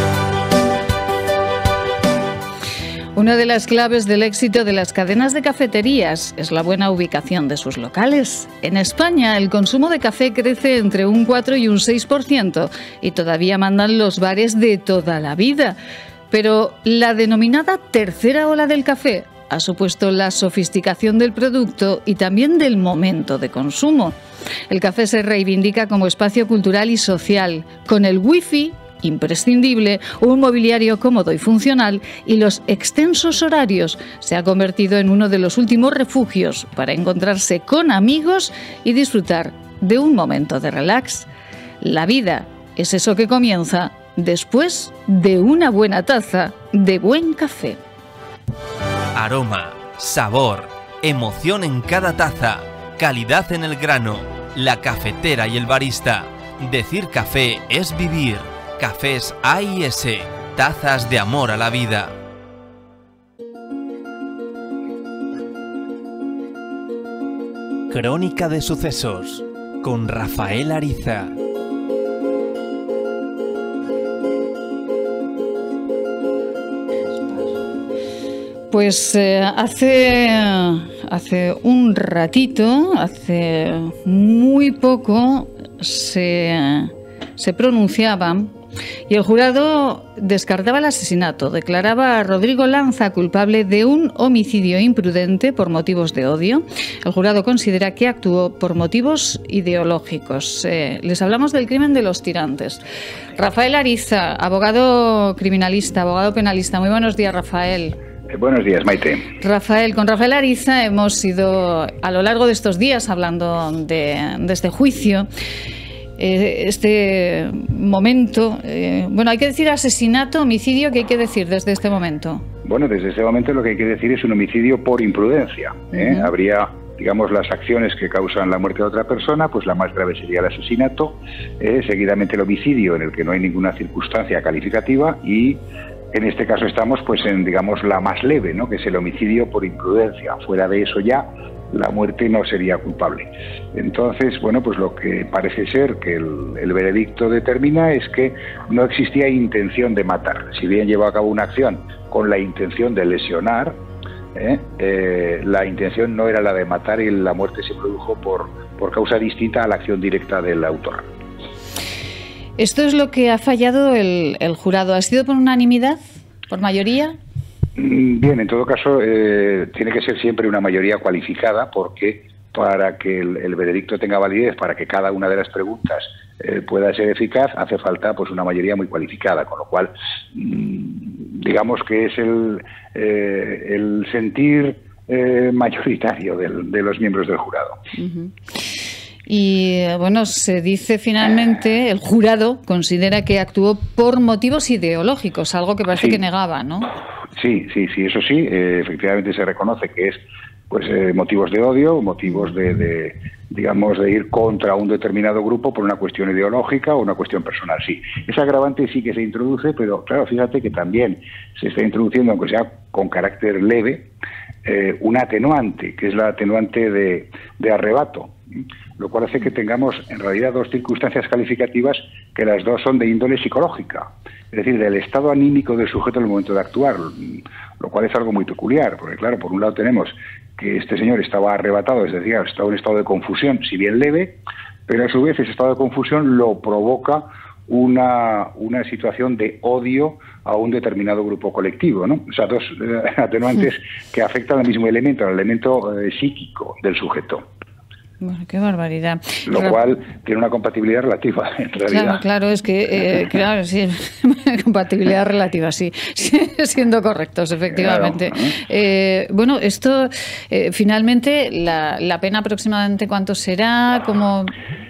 B: Una de las claves del éxito de las cadenas de cafeterías es la buena ubicación de sus locales. En España, el consumo de café crece entre un cuatro y un seis por ciento y todavía mandan los bares de toda la vida. Pero la denominada tercera ola del café ha supuesto la sofisticación del producto y también del momento de consumo. El café se reivindica como espacio cultural y social, con el wifi imprescindible, un mobiliario cómodo y funcional y los extensos horarios. Se ha convertido en uno de los últimos refugios para encontrarse con amigos y disfrutar de un momento de relax. La vida es eso que comienza después de una buena taza de buen café.
A: Aroma, sabor, emoción en cada taza, calidad en el grano, la cafetera y el barista. Decir café es vivir. Cafés A y S, tazas de amor a la vida. Crónica de sucesos con Rafael Ariza.
B: Pues eh, hace, hace un ratito, hace muy poco, se, se pronunciaba y el jurado descartaba el asesinato. Declaraba a Rodrigo Lanza culpable de un homicidio imprudente por motivos de odio. El jurado considera que actuó por motivos ideológicos. Eh, les hablamos del crimen de los tirantes. Rafael Ariza, abogado criminalista, abogado penalista. Muy buenos días, Rafael.
L: Buenos días, Maite.
B: Rafael, con Rafael Ariza hemos ido a lo largo de estos días hablando de, de este juicio, eh, este momento. Eh, bueno, hay que decir asesinato, homicidio, ¿qué hay que decir desde este momento?
L: Bueno, desde este momento lo que hay que decir es un homicidio por imprudencia. ¿eh? Uh-huh. Habría, digamos, las acciones que causan la muerte de otra persona, pues la más grave sería el asesinato, eh, seguidamente el homicidio, en el que no hay ninguna circunstancia calificativa, y en este caso estamos pues en, digamos, la más leve, ¿no? Que es el homicidio por imprudencia. Fuera de eso ya la muerte no sería culpable. Entonces, bueno, pues lo que parece ser que el, el veredicto determina es que no existía intención de matar. Si bien llevó a cabo una acción con la intención de lesionar, ¿eh? Eh, la intención no era la de matar y la muerte se produjo por, por causa distinta a la acción directa del autor.
B: ¿Esto es lo que ha fallado el, el jurado? ¿Ha sido por unanimidad? ¿Por mayoría?
L: Bien, en todo caso, eh, tiene que ser siempre una mayoría cualificada porque para que el, el veredicto tenga validez, para que cada una de las preguntas eh, pueda ser eficaz, hace falta pues una mayoría muy cualificada, con lo cual mmm, digamos que es el, eh, el sentir eh, mayoritario del, de los miembros del jurado.
B: Uh-huh. Y bueno, se dice finalmente, el jurado considera que actuó por motivos ideológicos, algo que parece
L: sí.
B: que negaba, ¿no?
L: Sí, sí, sí, eso sí, eh, efectivamente se reconoce que es pues eh, motivos de odio, motivos de, de, digamos, de ir contra un determinado grupo por una cuestión ideológica o una cuestión personal, sí. Ese agravante sí que se introduce, pero claro, fíjate que también se está introduciendo, aunque sea con carácter leve, eh, una atenuante, que es la atenuante de, de arrebato, lo cual hace que tengamos en realidad dos circunstancias calificativas que las dos son de índole psicológica, es decir, del estado anímico del sujeto en el momento de actuar, lo cual es algo muy peculiar, porque claro, por un lado tenemos que este señor estaba arrebatado, es decir, estaba en un estado de confusión, si bien leve, pero a su vez ese estado de confusión lo provoca una, una situación de odio a un determinado grupo colectivo, ¿no? O sea, dos eh, atenuantes que afectan al mismo elemento, al elemento eh, psíquico del sujeto.
B: Bueno, qué barbaridad.
L: Lo
B: Pero,
L: cual tiene una compatibilidad relativa, en realidad.
B: Claro, claro, es que, eh, claro, sí, compatibilidad relativa, sí, siendo correctos, efectivamente.
L: Claro, ¿no?
B: eh, bueno, esto, eh, finalmente, la, la pena aproximadamente, ¿cuánto será? ¿Cómo...?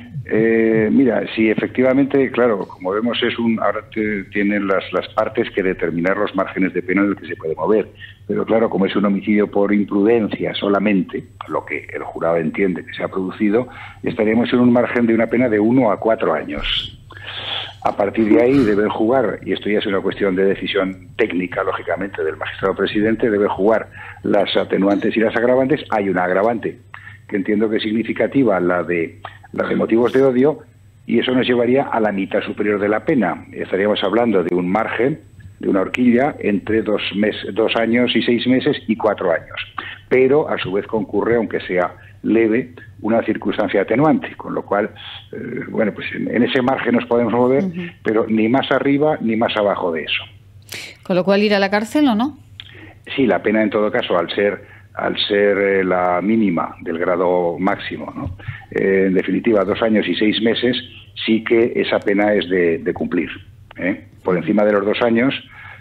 L: Eh, mira, sí, efectivamente, claro, como vemos, es un ahora te, tienen las, las partes que determinar los márgenes de pena en el que se puede mover. Pero claro, como es un homicidio por imprudencia solamente, lo que el jurado entiende que se ha producido, estaríamos en un margen de una pena de uno a cuatro años. A partir de ahí debe jugar, y esto ya es una cuestión de decisión técnica, lógicamente, del magistrado presidente, debe jugar las atenuantes y las agravantes. Hay una agravante que entiendo que es significativa, la de la de motivos de odio, y eso nos llevaría a la mitad superior de la pena. Estaríamos hablando de un margen, de una horquilla, entre dos, mes, dos años y seis meses y cuatro años. Pero, a su vez, concurre, aunque sea leve, una circunstancia atenuante, con lo cual, eh, bueno, pues en, en ese margen nos podemos mover, uh-huh. pero ni más arriba ni más abajo de eso.
B: Con lo cual, ¿ir a la cárcel o no?
L: Sí, la pena, en todo caso, al ser... al ser eh, la mínima del grado máximo, ¿no? Eh, en definitiva, dos años y seis meses, sí que esa pena es de, de cumplir, ¿eh? Por encima de los dos años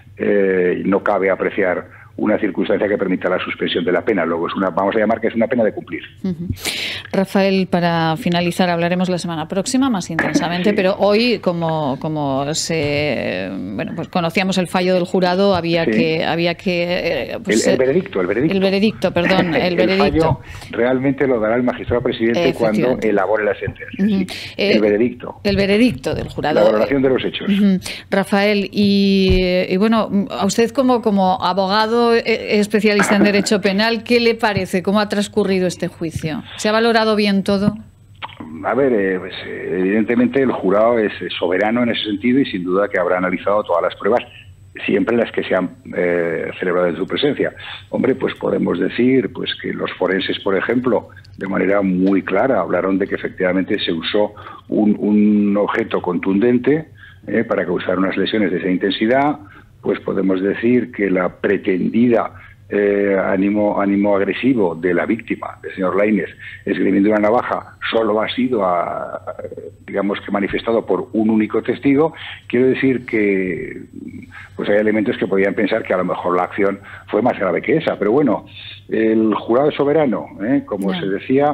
L: eh, no cabe apreciar una circunstancia que permita la suspensión de la pena. Luego es una, vamos a llamar que es una pena de cumplir.
B: Uh-huh. Rafael, para finalizar, hablaremos la semana próxima más intensamente, sí. Pero hoy, como, como se, bueno, pues conocíamos el fallo del jurado, había sí. que, había que pues,
L: el, el veredicto, el veredicto.
B: El veredicto, perdón, el, el veredicto.
L: fallo realmente lo dará el magistrado presidente cuando elabore la sentencia. Uh-huh. sí. El eh, veredicto.
B: El veredicto del jurado.
L: La valoración de los hechos.
B: Uh-huh. Rafael, y, y bueno, a usted como, como abogado especialista en derecho penal, ¿qué le parece? ¿Cómo ha transcurrido este juicio? ¿Se ha valorado bien todo?
L: A ver, eh, pues, evidentemente el jurado es soberano en ese sentido y sin duda que habrá analizado todas las pruebas, siempre las que se han eh, celebrado en su presencia. Hombre, pues podemos decir pues que los forenses, por ejemplo, de manera muy clara hablaron de que efectivamente se usó un, un objeto contundente eh, para causar unas lesiones de esa intensidad. Pues podemos decir que la pretendida eh, ánimo, ánimo agresivo de la víctima, del señor Lainez, esgrimiendo una navaja, solo ha sido, a, digamos que manifestado por un único testigo. Quiero decir que pues hay elementos que podrían pensar que a lo mejor la acción fue más grave que esa. Pero bueno, el jurado es soberano, ¿eh? Como yeah. se decía,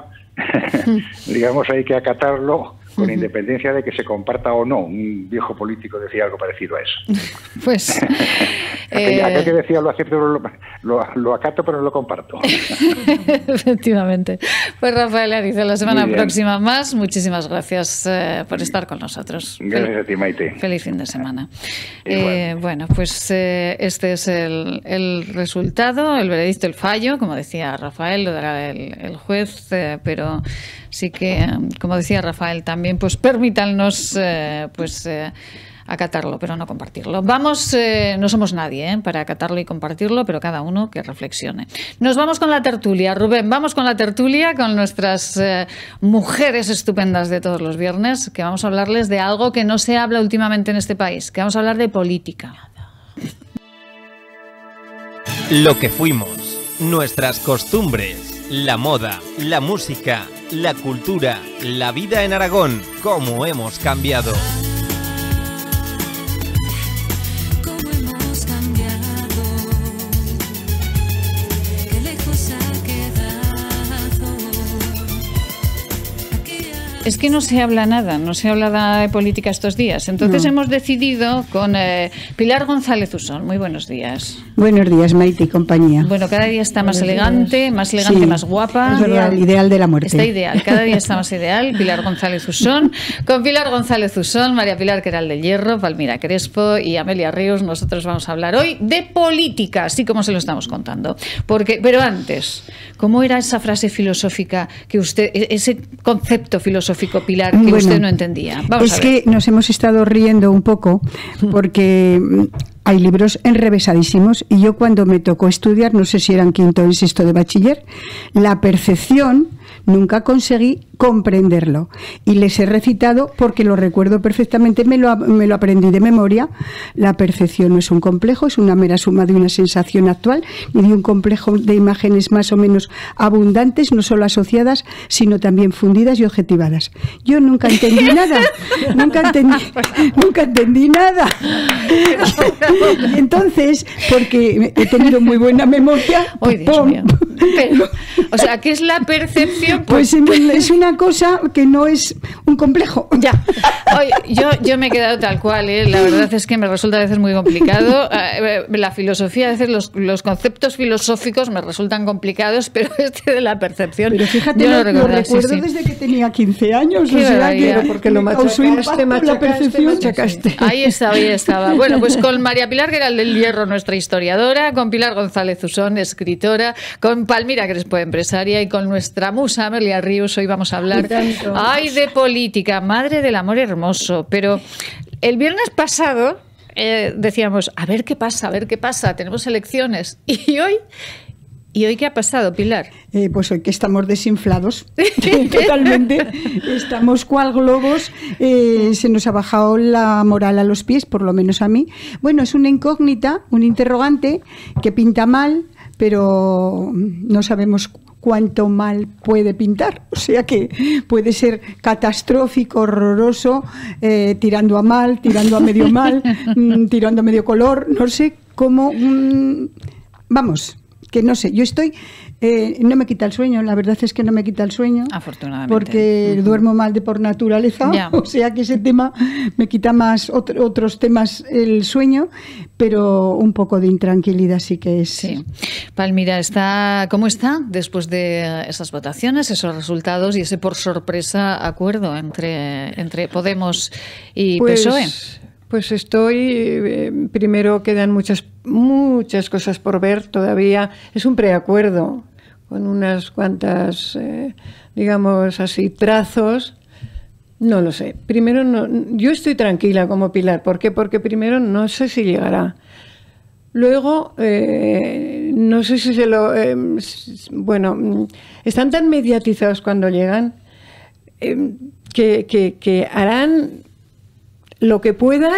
L: digamos, hay que acatarlo con uh-huh. independencia de que se comparta o no. Un viejo político decía algo parecido a eso.
B: Pues...
L: eh... Aquel que decía lo acepto, lo, lo, lo acato, pero no lo comparto.
B: Efectivamente. Pues Rafael Ariza, la semana próxima más. Muchísimas gracias eh, por estar con nosotros.
L: Gracias Fel- a ti, Maite.
B: Feliz fin de semana. Eh, bueno, pues eh, este es el, el resultado, el veredicto, el fallo. Como decía Rafael, lo dará el, el juez, eh, pero sí que, como decía Rafael también, pues permítanos eh, pues eh, acatarlo, pero no compartirlo. Vamos, eh, no somos nadie eh, para acatarlo y compartirlo, pero cada uno que reflexione. Nos vamos con la tertulia, Rubén, vamos con la tertulia, con nuestras eh, mujeres estupendas de todos los viernes, que vamos a hablarles de algo que no se habla últimamente en este país, que vamos a hablar de política.
A: Lo que fuimos, nuestras costumbres, la moda, la música, la cultura, la vida en Aragón, cómo hemos cambiado.
B: Es que no se habla nada, no se habla nada de política estos días. Entonces no. hemos decidido con eh, Pilar González Usón. Muy buenos días.
M: Buenos días, Maite y compañía.
B: Bueno, cada día está más buenos elegante, días. más elegante, sí, más guapa.
M: Es verdad, ideal de la muerte.
B: Está ideal, cada día está más ideal. Pilar González Usón. Con Pilar González Usón, María Pilar Queral de Hierro, Palmira Crespo y Amelia Ríos, nosotros vamos a hablar hoy de política, así como se lo estamos contando. Porque, pero antes, ¿cómo era esa frase filosófica que usted, ese concepto filosófico, Pilar, que bueno, usted no entendía? Vamos
M: es
B: a ver.
M: que nos hemos estado riendo un poco porque hay libros enrevesadísimos y yo cuando me tocó estudiar, no sé si eran quinto o en sexto de bachiller, la percepción nunca conseguí comprenderlo y les he recitado porque lo recuerdo perfectamente, me lo, me lo aprendí de memoria. La percepción no es un complejo, es una mera suma de una sensación actual y de un complejo de imágenes más o menos abundantes, no solo asociadas, sino también fundidas y objetivadas. Yo nunca entendí nada, nunca entendí, nunca entendí nada. Y entonces, porque he tenido muy buena memoria,
B: ¡ay, Dios mío! Pero, o sea, ¿qué es la percepción?
M: Pues, pues es una cosa que no es un complejo.
B: Ya. Oye, yo, yo me he quedado tal cual, ¿eh? La verdad es que me resulta a veces muy complicado. La filosofía, a veces los, los conceptos filosóficos me resultan complicados, pero este de la percepción.
M: Pero fíjate,
B: yo
M: lo,
B: lo,
M: lo recuerdo sí, sí. desde que tenía quince años.
B: Qué
M: o sea que
E: porque lo machacaste, machacaste, machacaste.
B: Ahí estaba, ahí estaba. Bueno, pues con María Pilar Queral del Hierro, nuestra historiadora, con Pilar González Usón, escritora, con Palmira Crespo, empresaria, y con nuestra musa Amelia Ríos, hoy vamos a hablar ay de política, madre del amor hermoso. Pero el viernes pasado eh, decíamos, a ver qué pasa, a ver qué pasa, tenemos elecciones. Y hoy... ¿Y hoy qué ha pasado, Pilar?
M: Eh, pues hoy que estamos desinflados, totalmente, estamos cual globos, eh, se nos ha bajado la moral a los pies, por lo menos a mí. Bueno, es una incógnita, un interrogante que pinta mal, pero no sabemos cuánto mal puede pintar, o sea que puede ser catastrófico, horroroso, eh, tirando a mal, tirando a medio mal, mmm, tirando a medio color, no sé cómo, mmm, vamos... que no sé, yo estoy, eh, no me quita el sueño, la verdad es que no me quita el sueño.
B: Afortunadamente.
M: Porque uh-huh. duermo mal de por naturaleza, yeah. o sea que ese tema me quita más otro, otros temas el sueño, pero un poco de intranquilidad sí que es.
B: Sí. Palmira, está, ¿cómo está después de esas votaciones, esos resultados y ese por sorpresa acuerdo entre, entre Podemos y
E: pues...
B: P S O E?
E: Pues estoy, eh, primero quedan muchas muchas cosas por ver todavía. Es un preacuerdo con unas cuantas, eh, digamos así, trazos. No lo sé. Primero, no, yo estoy tranquila como Pilar. ¿Por qué? Porque primero no sé si llegará. Luego, eh, no sé si se lo... Eh, bueno, están tan mediatizados cuando llegan eh, que, que, que harán... lo que puedan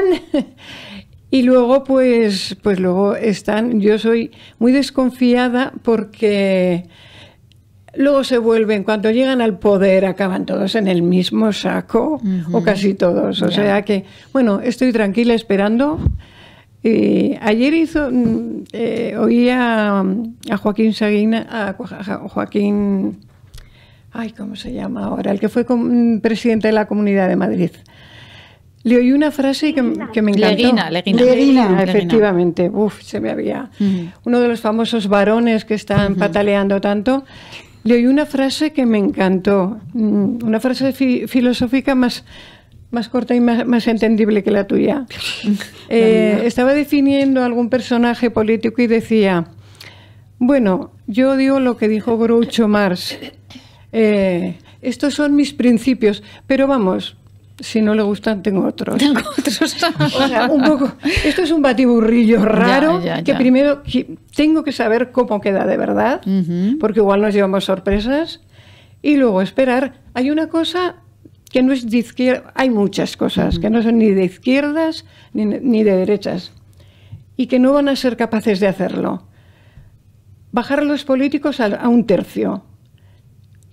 E: y luego pues pues luego están, yo soy muy desconfiada porque luego se vuelven, cuando llegan al poder acaban todos en el mismo saco, uh-huh. o casi todos, o yeah. sea que bueno, estoy tranquila esperando. Eh, ayer hizo eh, oí a, a Joaquín Saguina, a Joaquín, ay, ¿cómo se llama ahora? El que fue com, presidente de la Comunidad de Madrid. Le oí una frase que, que me encantó.
B: Leguina, Leguina.
E: Leguina, efectivamente. Uf, se me había... Uh-huh. Uno de los famosos varones que están uh-huh. pataleando tanto. Le oí una frase que me encantó. Una frase fi- filosófica más, más corta y más, más entendible que la tuya. eh, estaba definiendo algún personaje político y decía, bueno, yo digo lo que dijo Groucho Marx. Eh, estos son mis principios, pero vamos... Si no le gustan, tengo otros.
B: Tengo otros.
E: O sea, un poco, esto es un batiburrillo raro, ya, ya, que ya. primero que tengo que saber cómo queda de verdad, uh-huh. porque igual nos llevamos sorpresas, y luego esperar. Hay una cosa que no es de izquierda, hay muchas cosas uh-huh. que no son ni de izquierdas ni, ni de derechas, y que no van a ser capaces de hacerlo. Bajar a los políticos a, a un tercio.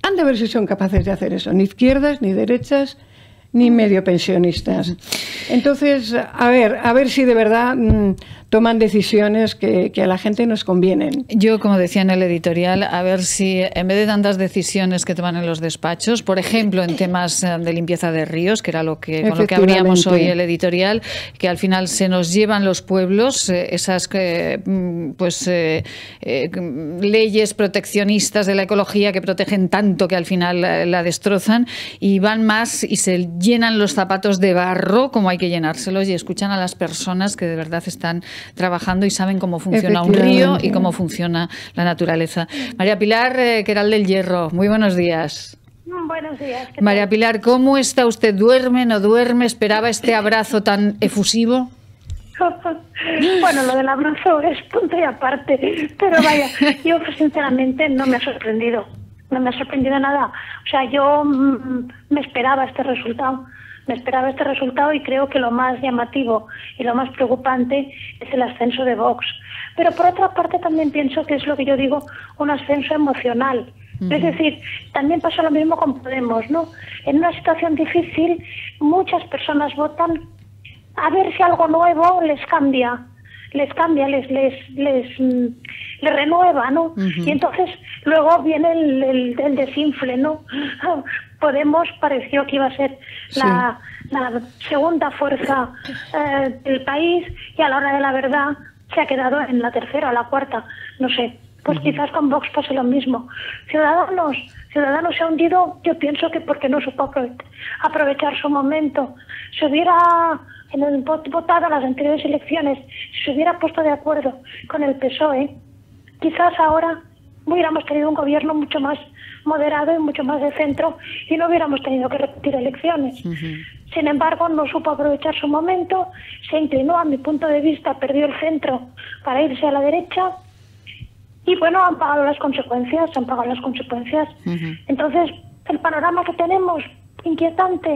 E: han de ver si son capaces de hacer eso, ni izquierdas, ni derechas, ni medio pensionistas. Entonces, a ver, a ver si de verdad mmm, toman decisiones que, que a la gente nos convienen.
B: Yo, como decía en el editorial, a ver si en vez de tantas decisiones que toman en los despachos, por ejemplo, en temas de limpieza de ríos, que era lo que con lo que abríamos hoy el editorial, que al final se nos llevan los pueblos eh, esas eh, pues eh, eh, leyes proteccionistas de la ecología que protegen tanto que al final la, la destrozan, y van más y se llenan los zapatos de barro como hay que llenárselos, y escuchan a las personas que de verdad están trabajando y saben cómo funciona un río y cómo funciona la naturaleza. María Pilar eh, Queral del Hierro, muy buenos días.
N: Buenos días.
B: María Pilar, ¿cómo está usted? ¿Duerme, no duerme? ¿Esperaba este abrazo tan efusivo?
N: Bueno, lo del abrazo es punto y aparte, pero vaya, yo sinceramente no me ha sorprendido. No me ha sorprendido nada. O sea, yo mmm, me esperaba este resultado. Me esperaba este resultado y creo que lo más llamativo y lo más preocupante es el ascenso de Vox. Pero por otra parte también pienso que es lo que yo digo, un ascenso emocional. Uh-huh. Es decir, también pasa lo mismo con Podemos, ¿no? En una situación difícil, muchas personas votan a ver si algo nuevo les cambia. les cambia, les les les, les renueva, ¿no? Uh-huh. Y entonces luego viene el, el, el desinfle, ¿no? Podemos pareció que iba a ser sí. la, la segunda fuerza eh, del país, y a la hora de la verdad se ha quedado en la tercera o la cuarta, no sé. Pues uh-huh. quizás con Vox pase lo mismo. Ciudadanos, Ciudadanos se ha hundido, yo pienso que porque no supo aprovechar su momento. Se hubiera en el votado a las anteriores elecciones, si se hubiera puesto de acuerdo con el P S O E, quizás ahora hubiéramos tenido un gobierno mucho más moderado y mucho más de centro, y no hubiéramos tenido que repetir elecciones. Uh-huh. Sin embargo, no supo aprovechar su momento, se inclinó, a mi punto de vista, perdió el centro para irse a la derecha, y bueno, han pagado las consecuencias, han pagado las consecuencias. Uh-huh. Entonces, el panorama que tenemos, inquietante.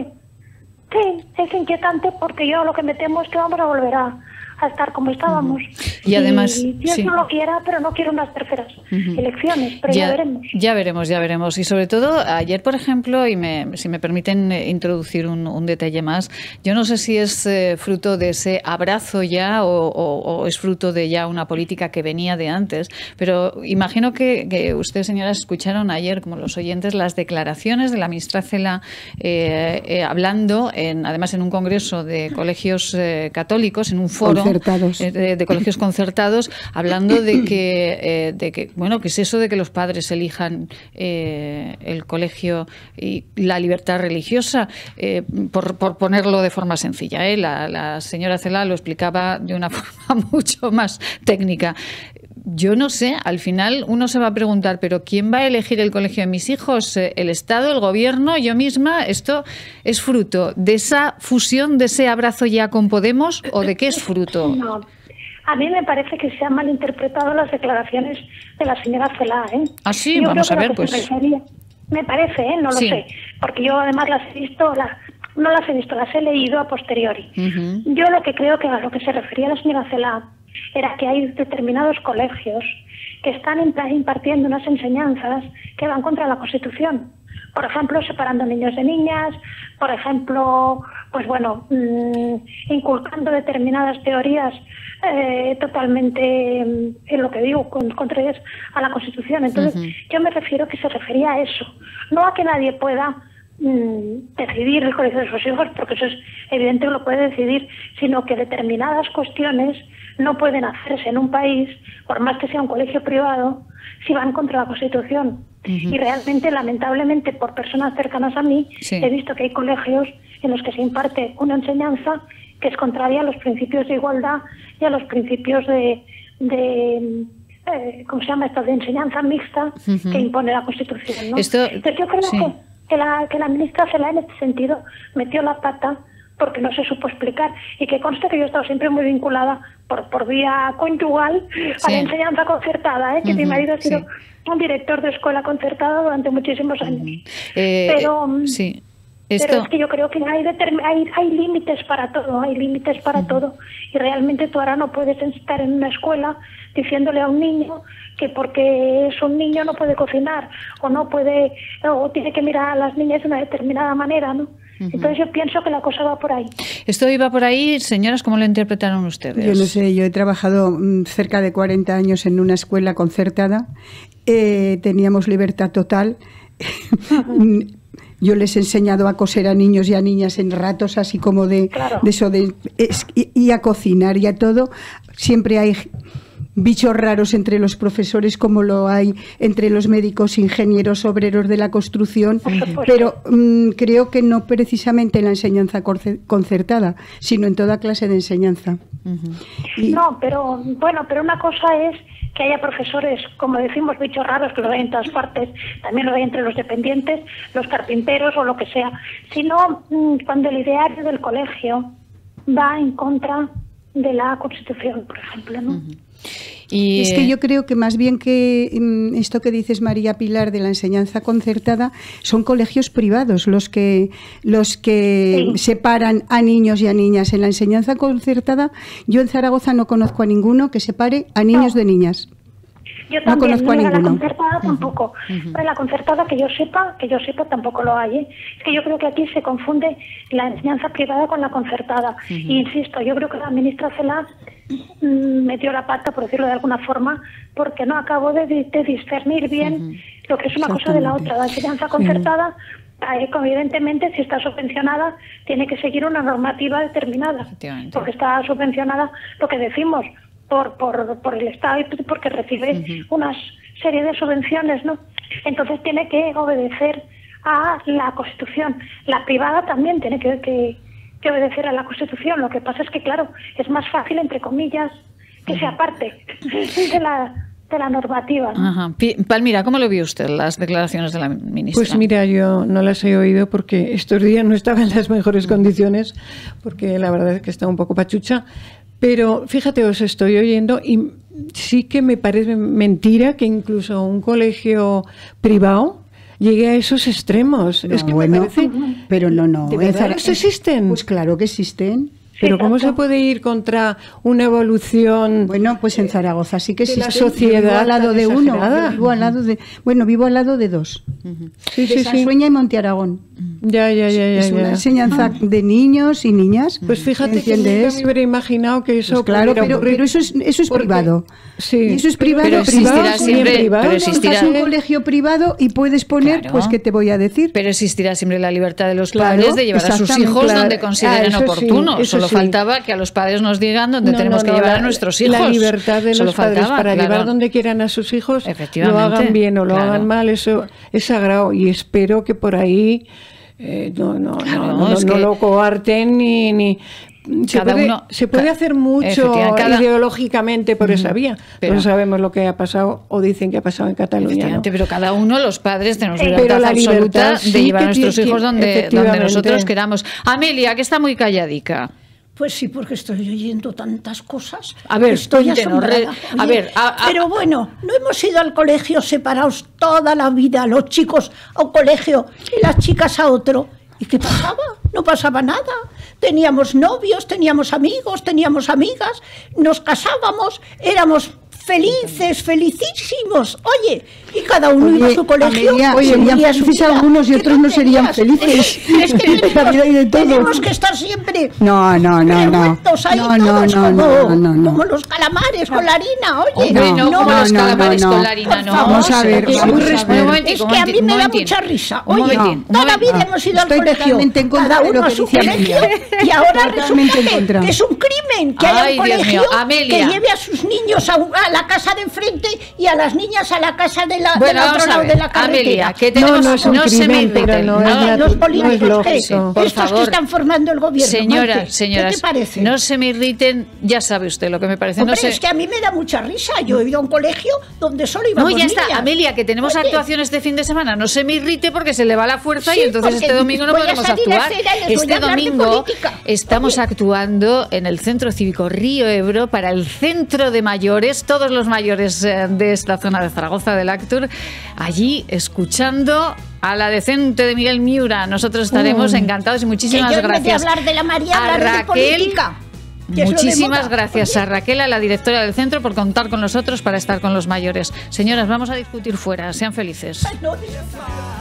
N: Sí, es inquietante, porque yo lo que me temo es que vamos a volver a, a estar como estábamos.
B: Y además,
N: y Dios sí. no lo quiera, pero no quiero unas terceras uh-huh. elecciones, pero ya, ya veremos.
B: Ya veremos, ya veremos. Y sobre todo, ayer, por ejemplo, y me, si me permiten introducir un, un detalle más, yo no sé si es eh, fruto de ese abrazo ya o, o, o es fruto de ya una política que venía de antes, pero imagino que, que ustedes, señoras, escucharon ayer, como los oyentes, las declaraciones de la ministra Celaá eh, eh, hablando, en, además en un congreso de colegios eh, católicos, en un foro eh, de, de colegios concertados, hablando de que, eh, de que, bueno, que es eso de que los padres elijan eh, el colegio y la libertad religiosa, eh, por, por ponerlo de forma sencilla. ¿eh? La, la señora Celaá lo explicaba de una forma mucho más técnica. Yo no sé, al final uno se va a preguntar, ¿pero quién va a elegir el colegio de mis hijos? ¿El Estado, el Gobierno, yo misma? ¿Esto es fruto de esa fusión, de ese abrazo ya con Podemos, o de qué es fruto?
N: No. A mí me parece que se han malinterpretado las declaraciones de la señora Celaá, ¿eh?
B: Ah, sí, yo vamos a ver, pues.
N: Refería, me parece, ¿eh? No lo sí. sé, porque yo además las he visto, las, no las he visto, las he leído a posteriori. Uh-huh. Yo lo que creo que a lo que se refería la señora Celaá era que hay determinados colegios que están impartiendo unas enseñanzas que van contra la Constitución. Por ejemplo, separando niños de niñas, por ejemplo, pues bueno, mmm, inculcando determinadas teorías eh, totalmente, en lo que digo, con, contrarias a la Constitución. Entonces, uh-huh. yo me refiero que se refería a eso, no a que nadie pueda mmm, decidir el colegio de sus hijos, porque eso es evidente que lo puede decidir, sino que determinadas cuestiones no pueden hacerse en un país, por más que sea un colegio privado, si van contra la Constitución. Uh-huh. Y realmente, lamentablemente, por personas cercanas a mí, sí. he visto que hay colegios en los que se imparte una enseñanza que es contraria a los principios de igualdad y a los principios de, de eh, ¿cómo se llama esto?, de enseñanza mixta uh-huh. que impone la Constitución, ¿no?
B: Esto,
N: Entonces yo creo sí. que, que, la, que la ministra Celaá en este sentido metió la pata porque no se supo explicar, y que conste que yo he estado siempre muy vinculada por, por vía conyugal sí. a la enseñanza concertada, ¿eh? que uh-huh, mi marido ha sido sí. un director de escuela concertada durante muchísimos años.
B: Uh-huh. eh,
N: Pero
B: sí. Esto...
N: Pero es que yo creo que hay, hay, hay límites para todo, hay límites para uh-huh. todo. Y realmente tú ahora no puedes estar en una escuela diciéndole a un niño que porque es un niño no puede cocinar, o no puede, o tiene que mirar a las niñas de una determinada manera, ¿no? Uh-huh. Entonces yo pienso que la cosa va por ahí.
B: Esto iba por ahí, señoras, ¿cómo lo interpretaron ustedes?
M: Yo no sé, yo he trabajado cerca de cuarenta años en una escuela concertada, eh, teníamos libertad total. Yo les he enseñado a coser a niños y a niñas en ratos, así como de, claro. de eso, de, es, y, y a cocinar y a todo. Siempre hay bichos raros entre los profesores, como lo hay entre los médicos, ingenieros, obreros de la construcción, pero mmm, creo que no precisamente en la enseñanza concertada, sino en toda clase de enseñanza.
N: Uh-huh. Y... No, pero bueno, pero una cosa es que haya profesores, como decimos, bichos raros, que lo hay en todas partes, también lo hay entre los dependientes, los carpinteros o lo que sea, sino cuando el ideario del colegio va en contra de la Constitución, por ejemplo, ¿no? Uh-huh.
M: Y es que yo creo que más bien que esto que dices, María Pilar, de la enseñanza concertada, son colegios privados los que los que sí. separan a niños y a niñas. En la enseñanza concertada, yo en Zaragoza no conozco a ninguno que separe a niños no. de niñas.
N: Yo también, no conozco a ninguno. En la concertada tampoco. Uh-huh. En la concertada que yo sepa, que yo sepa tampoco lo hay. ¿eh? Es que yo creo que aquí se confunde la enseñanza privada con la concertada. Uh-huh. Y insisto, yo creo que la ministra Celaá mmm, metió la pata, por decirlo de alguna forma, porque no acabó de, de discernir bien uh-huh. lo que es una cosa de la otra. La enseñanza concertada, uh-huh. evidentemente, si está subvencionada, tiene que seguir una normativa determinada. Porque está subvencionada, lo que decimos, por por por el Estado y porque recibe uh-huh. una serie de subvenciones, ¿no? Entonces tiene que obedecer a la Constitución. La privada también tiene que, que, que obedecer a la Constitución. Lo que pasa es que, claro, es más fácil, entre comillas, que uh-huh. se aparte de la de la normativa, ¿no?
B: Ajá. Palmira, ¿cómo lo vio usted las declaraciones de la ministra?
E: Pues mira, yo no las he oído porque estos días no estaba en las mejores condiciones, porque la verdad es que está un poco pachucha. Pero fíjate, os estoy oyendo y sí que me parece mentira que incluso un colegio privado llegue a esos extremos.
M: No,
E: es que
M: bueno,
E: me parece...
M: pero no, no.
E: ¿De verdad no existen?
M: Pues claro que existen.
E: Pero ¿cómo se puede ir contra una evolución?
M: Bueno, pues en Zaragoza sí que existe.
E: La sociedad
M: vivo al lado de uno, vivo al lado de, bueno, vivo al lado de dos.
E: Uh-huh. Sí,
M: de
E: sí,
M: Sansueña
E: sí.
M: y Monte Aragón.
E: Ya, ya, ya, ya.
M: Es una
E: ya.
M: enseñanza ah. de niños y niñas.
E: Pues fíjate que nunca me hubiera imaginado que eso.
M: Pues claro, pero, pero eso es eso es privado.
E: Sí.
M: Y eso es privado.
B: Pero existirá
M: privado,
B: siempre.
M: Privado,
B: Pero existirá
M: es un colegio privado y puedes poner,
B: claro.
M: pues, ¿qué te voy a decir?
B: Pero existirá siempre la libertad de los
M: claro,
B: padres de llevar a sus hijos
M: claro.
B: donde consideren
E: ah,
B: oportuno.
E: Sí,
B: Solo
E: sí.
B: faltaba que a los padres nos digan dónde
E: no,
B: tenemos
E: no,
B: que
E: no,
B: llevar
E: la,
B: a nuestros hijos.
E: La libertad de
B: Solo
E: los padres
B: faltaba,
E: para
B: claro.
E: llevar donde quieran a sus hijos,
B: efectivamente,
E: lo hagan bien o lo
B: claro.
E: hagan mal, eso es sagrado. Y espero que por ahí eh, no, no,
B: claro,
E: no, no,
B: es
E: no
B: que
E: lo coarten ni... ni Se
B: cada
E: puede,
B: uno,
E: se puede hacer mucho
B: cada,
E: ideológicamente por uh-huh, esa vía, pero no sabemos lo que ha pasado o dicen que ha pasado en Cataluña. ¿no?
B: Pero cada uno, los padres, tenemos
E: sí,
B: libertad
E: la
B: absoluta
E: libertad,
B: de
E: sí,
B: llevar a nuestros
E: que,
B: hijos donde, donde nosotros queramos. Amelia, que está muy calladica.
O: Pues sí, porque estoy oyendo tantas cosas.
B: A ver,
O: estoy
B: asombrada. Re, a
O: Oye,
B: ver, a, a,
O: pero bueno, no hemos ido al colegio separados toda la vida, los chicos a un colegio y las chicas a otro. ¿Y qué pasaba? No pasaba nada. Teníamos novios, teníamos amigos, teníamos amigas, nos casábamos, éramos felices, felicísimos. Oye, y cada uno
M: oye,
O: iba a su colegio.
M: Amelia, oye, serían felices algunos y otros no serían felices.
O: Es que tenemos, tenemos que estar siempre
M: no, no, no,
O: revueltos ahí
M: no,
O: todos
M: no, no,
O: como,
M: no, no, no.
O: como los calamares con la harina. Oye,
B: no, no,
O: no,
B: como
O: no,
B: los calamares
M: no, no,
B: con la harina, no.
M: Vamos a ver, vamos a ver.
O: Es que a mí me da mucha risa. Oye,
B: no,
O: toda la vida hemos ido al colegio, cada uno a su colegio, y ahora resulta que es un crimen que haya un colegio que lleve a sus niños a la casa de enfrente y a las niñas a la casa de la, bueno, del otro lado de la carretera.
B: Amelia, que tenemos,
E: no, no, es un
B: no
E: crimen,
B: se me inviten,
E: no,
B: no,
O: los políticos,
E: no
O: ¿qué?
E: Sí,
B: por
O: estos
B: favor.
O: que están formando el gobierno.
B: Señoras,
O: Maite,
B: señoras,
O: ¿qué te parece?
B: No se me irriten, ya sabe usted lo que me parece.
O: Hombre,
B: no sé.
O: es que a mí me da mucha risa. Yo he ido a un colegio donde solo íbamos
B: No, ya
O: niñas.
B: está, Amelia, que tenemos
O: Oye,
B: actuaciones de fin de semana. No se me irrite porque se le va la fuerza
O: sí,
B: y entonces este domingo no podemos actuar. Este domingo estamos
O: Oye.
B: actuando en el Centro Cívico Río Ebro para el Centro de Mayores, todos los mayores de esta zona de Zaragoza del Actur, allí escuchando a la decente de Miguel Miura. Nosotros estaremos uh, encantados y muchísimas
O: que yo
B: gracias.
O: De hablar de la María,
B: a
O: hablar
B: Raquel,
O: de política.
B: Muchísimas gracias a Raquel, a la directora del centro, por contar con nosotros para estar con los mayores. Señoras, vamos a discutir fuera. Sean felices.
O: No,